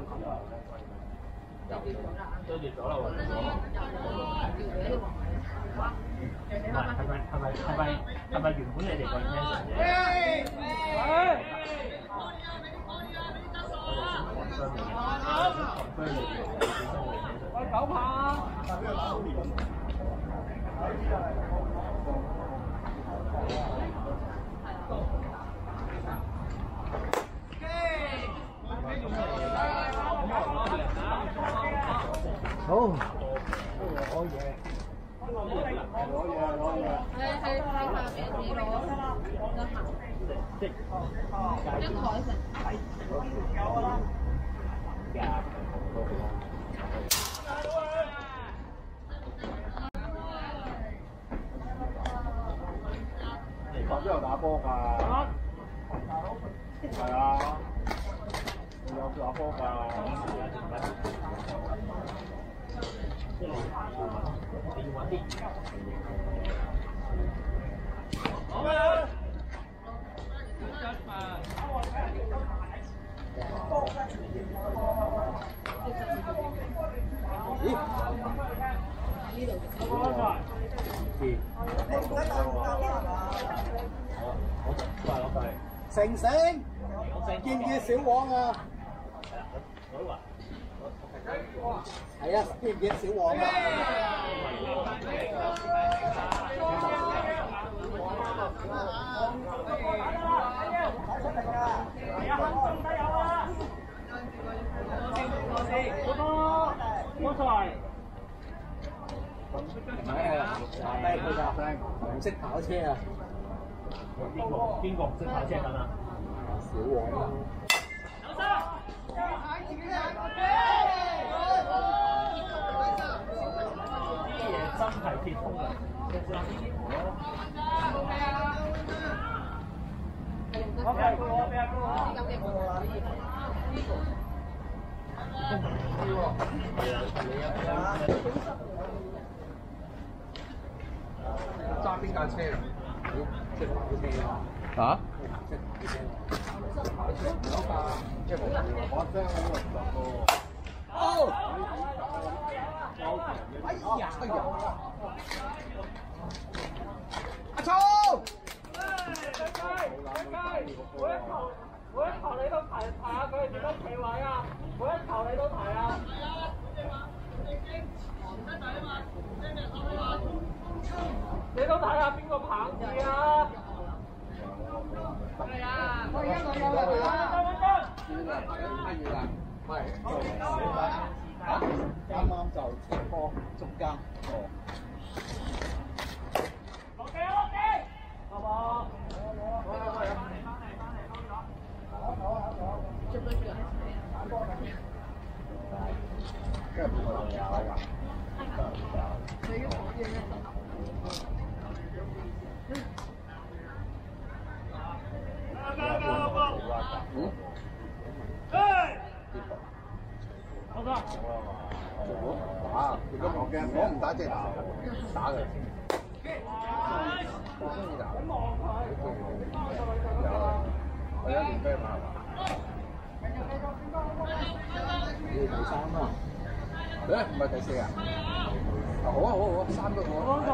對住咗啦喎。係咪原本你哋個 intention 啫？喂，九拍。好，攞嘢， 喺下邊你攞得行，張台成。 你學咗有打波㗎？係啊，你有打波㗎？ 好啊！ 成成，見唔見小黃啊？係啊，見唔見小黃啊？唔識跑車啊！ 邊個唔識跑車緊啊？ 小黃啊！ 啲嘢真係鐵通㗎。 OK，我俾阿哥。 揸邊架車啊？即係跑車嚇？ 即係跑車，即係冇我聲好混雜喎。哦！哎呀！阿聰！ 每一球你都提下佢點樣企位啊！每一球你都提啊！你都睇下邊個棒字啊！係啊！我而家講咗啦。 係。 嚇？啱啱就斜坡中間。哦。 落地，好冇？ 跟住我哋有啊。 好得。 打，如果我驚，我唔打即係打佢。我中意打。我一年飛嘛係嘛？你第三啊？唔係第四啊？好啊好啊好啊，三個好啊。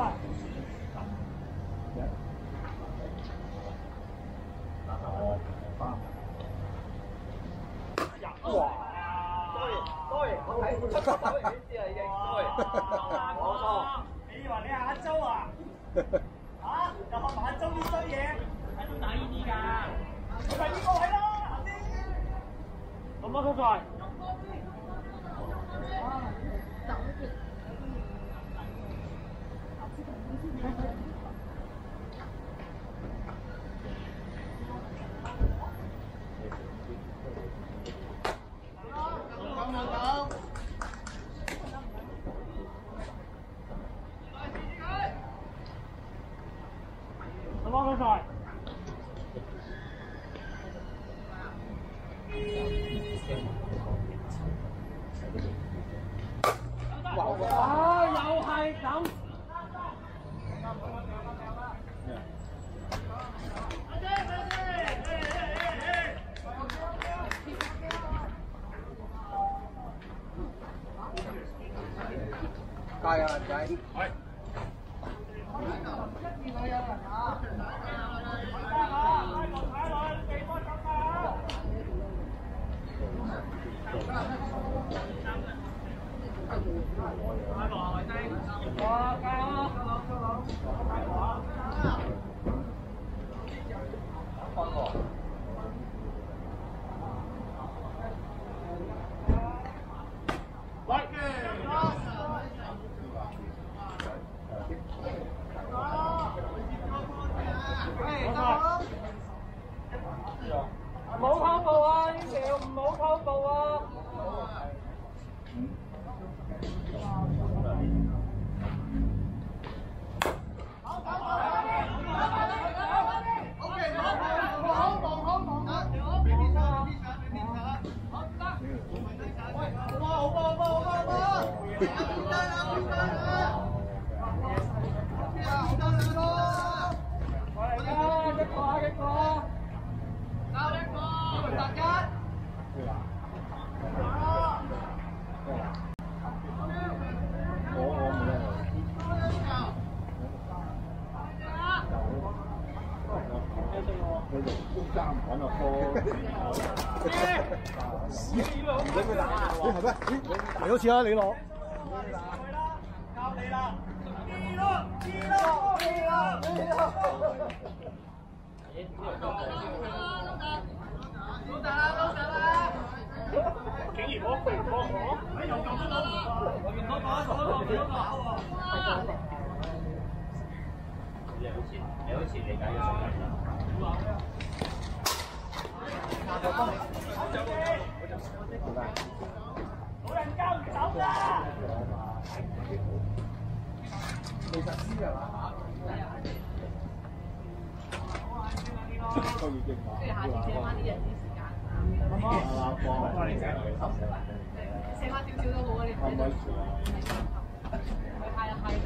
哇！多謝，我睇出手已經知啦已經，冇錯。 你以為你係阿周啊？嚇？又學埋阿周啲衰嘢，喺度打呢啲㗎？你咪呢個位咯，行先。咁多出賽。咁多出賽。哇！又係咁。 加油，仔！係。唔好偷步啊！呢條唔好偷步啊！你好似啊，你攞。交你啦！竟然我肥過我，又咁多，我原來把手都攞喎。你好似理解咗成日。老人家唔走啦！其實知係嘛？都已經話。不如下次借翻啲日子時間。 食翻少少都好啊！你睇到。係啊係啊。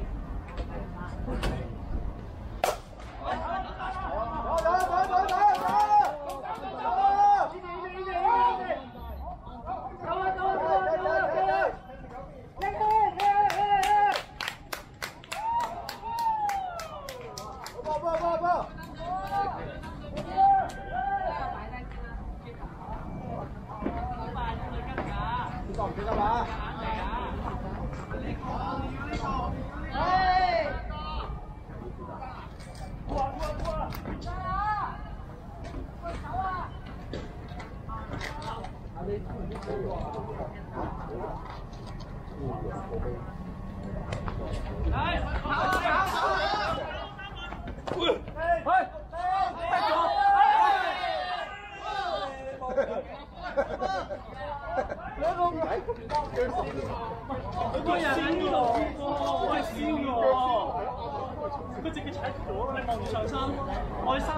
佢直接踩咗，你望住上身，開心。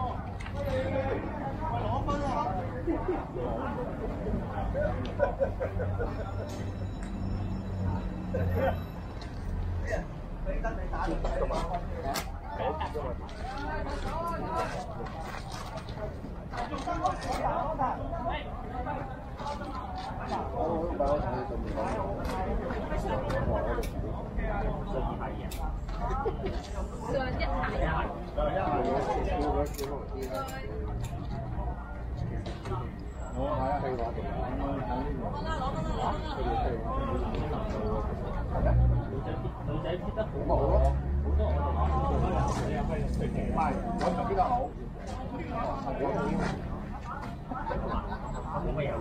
攞分啊！你得你打你得嘛？女仔貼得好冇咯，好多我哋唔係，我就貼得好，冇乜有。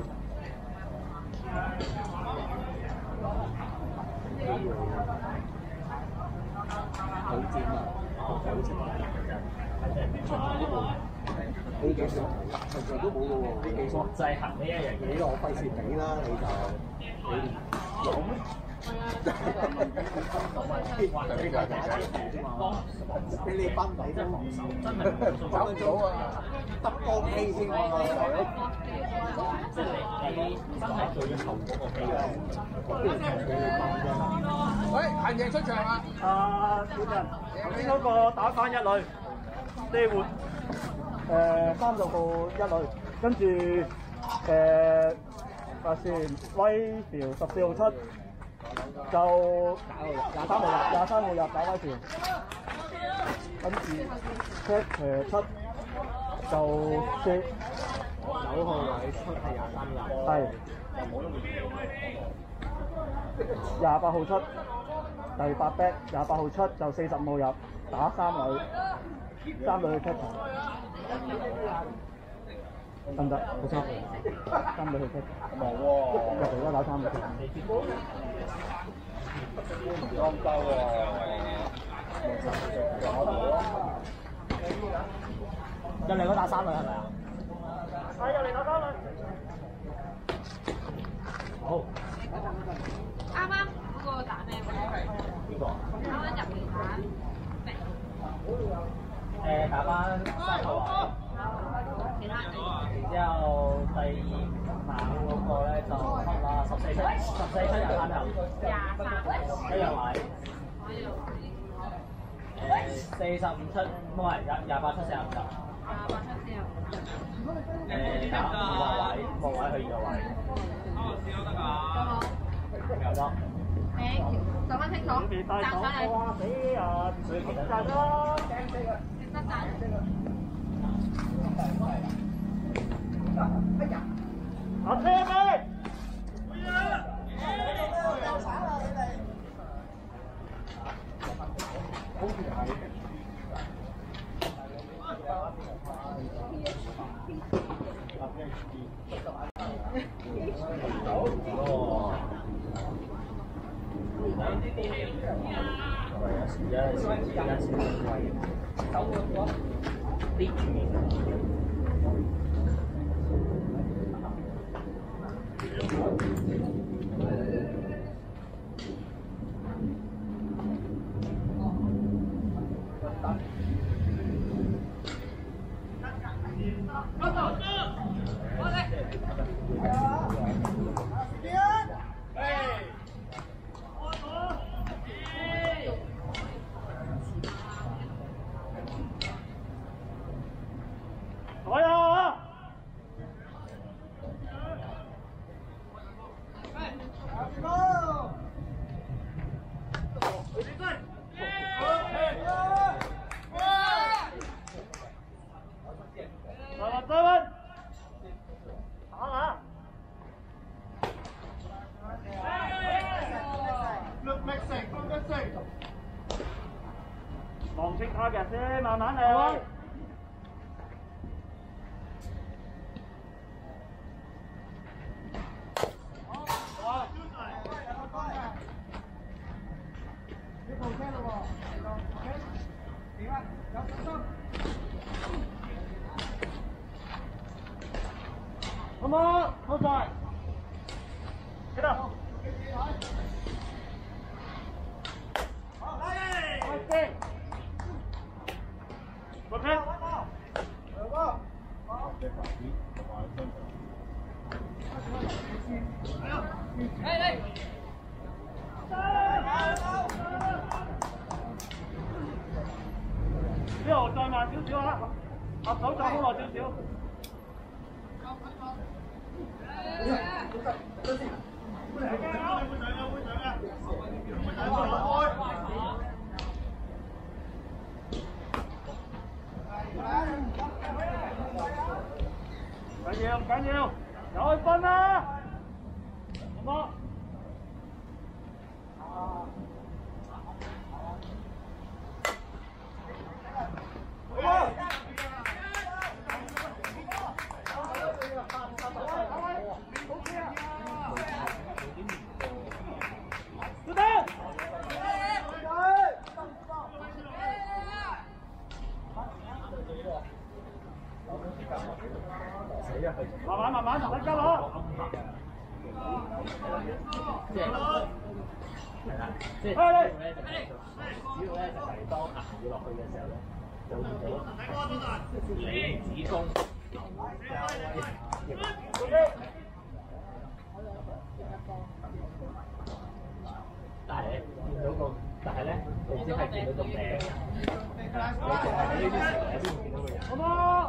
好賤啊！好賤啊！你技術場場都冇嘅喎，你技術制衡呢一樣嘢，我費事俾啦，你有咩？俾你班底都真係走唔到啊！得個機先喎，即係你真係做咗頭嗰個機啊！喂，行贏出場啊！小陣，頭先嗰個打翻一壘，地活30號一壘，跟住發線威條14號7。就23號入打威條，跟住7就接9號位出係23入，係28號7第8 back 28號7就45號入打3壘去 catch 得唔得？好清楚，3壘去 catch 冇喎，入嚟都打3壘。裝兜喎，入嚟嗰打3壘係咪啊？係入嚟打3壘。好。啱啱嗰個打咩位？邊個？啱啱入嚟打咩？打翻3號位。其他。然之後第2棒嗰個咧就出啦14出23入。一樣位，45出，唔係28出45入。打5個位去2個位。有得。走翻清楚，站上嚟。站咯，得站。阿車咩？好似係。 唔識卡嘅先，慢慢嚟。好冇？好在。記得。OK。之後再慢少少啦，合手再好耐少少。唔緊要，有去分啦，好冇？慢慢，唔使急咯。 係啦，即係主要咧就係當行要落去嘅時候咧，就見到李子峰。但係咧，你只係見到個名，你淨係喺呢啲時候喺邊度見到個人？ 好冇？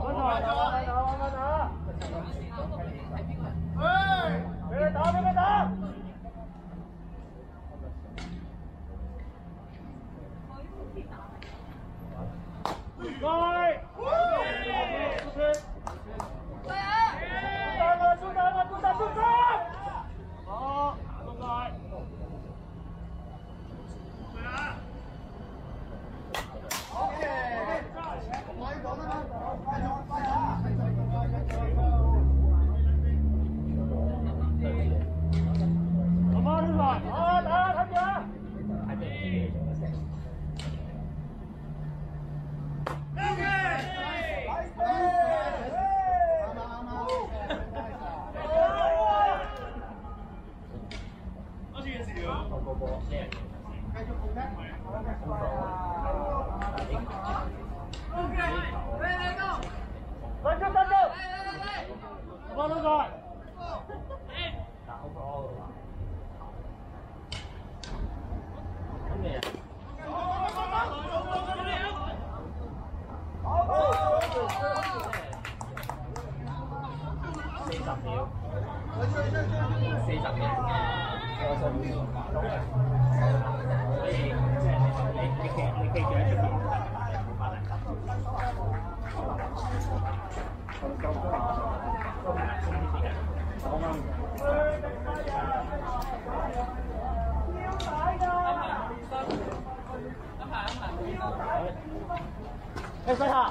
俾佢打！俾佢打！來！好，來！你洗下，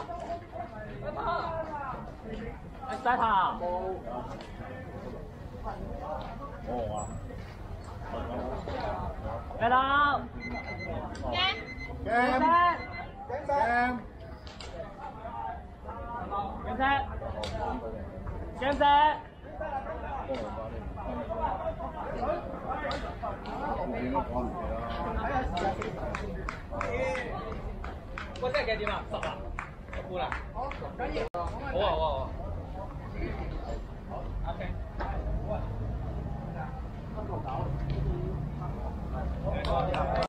你洗下。哦啊。嚟啦！ 喂，真係幾點啊？10啊？10半啊？好，緊要。好啊，好啊。好。OK。好啊。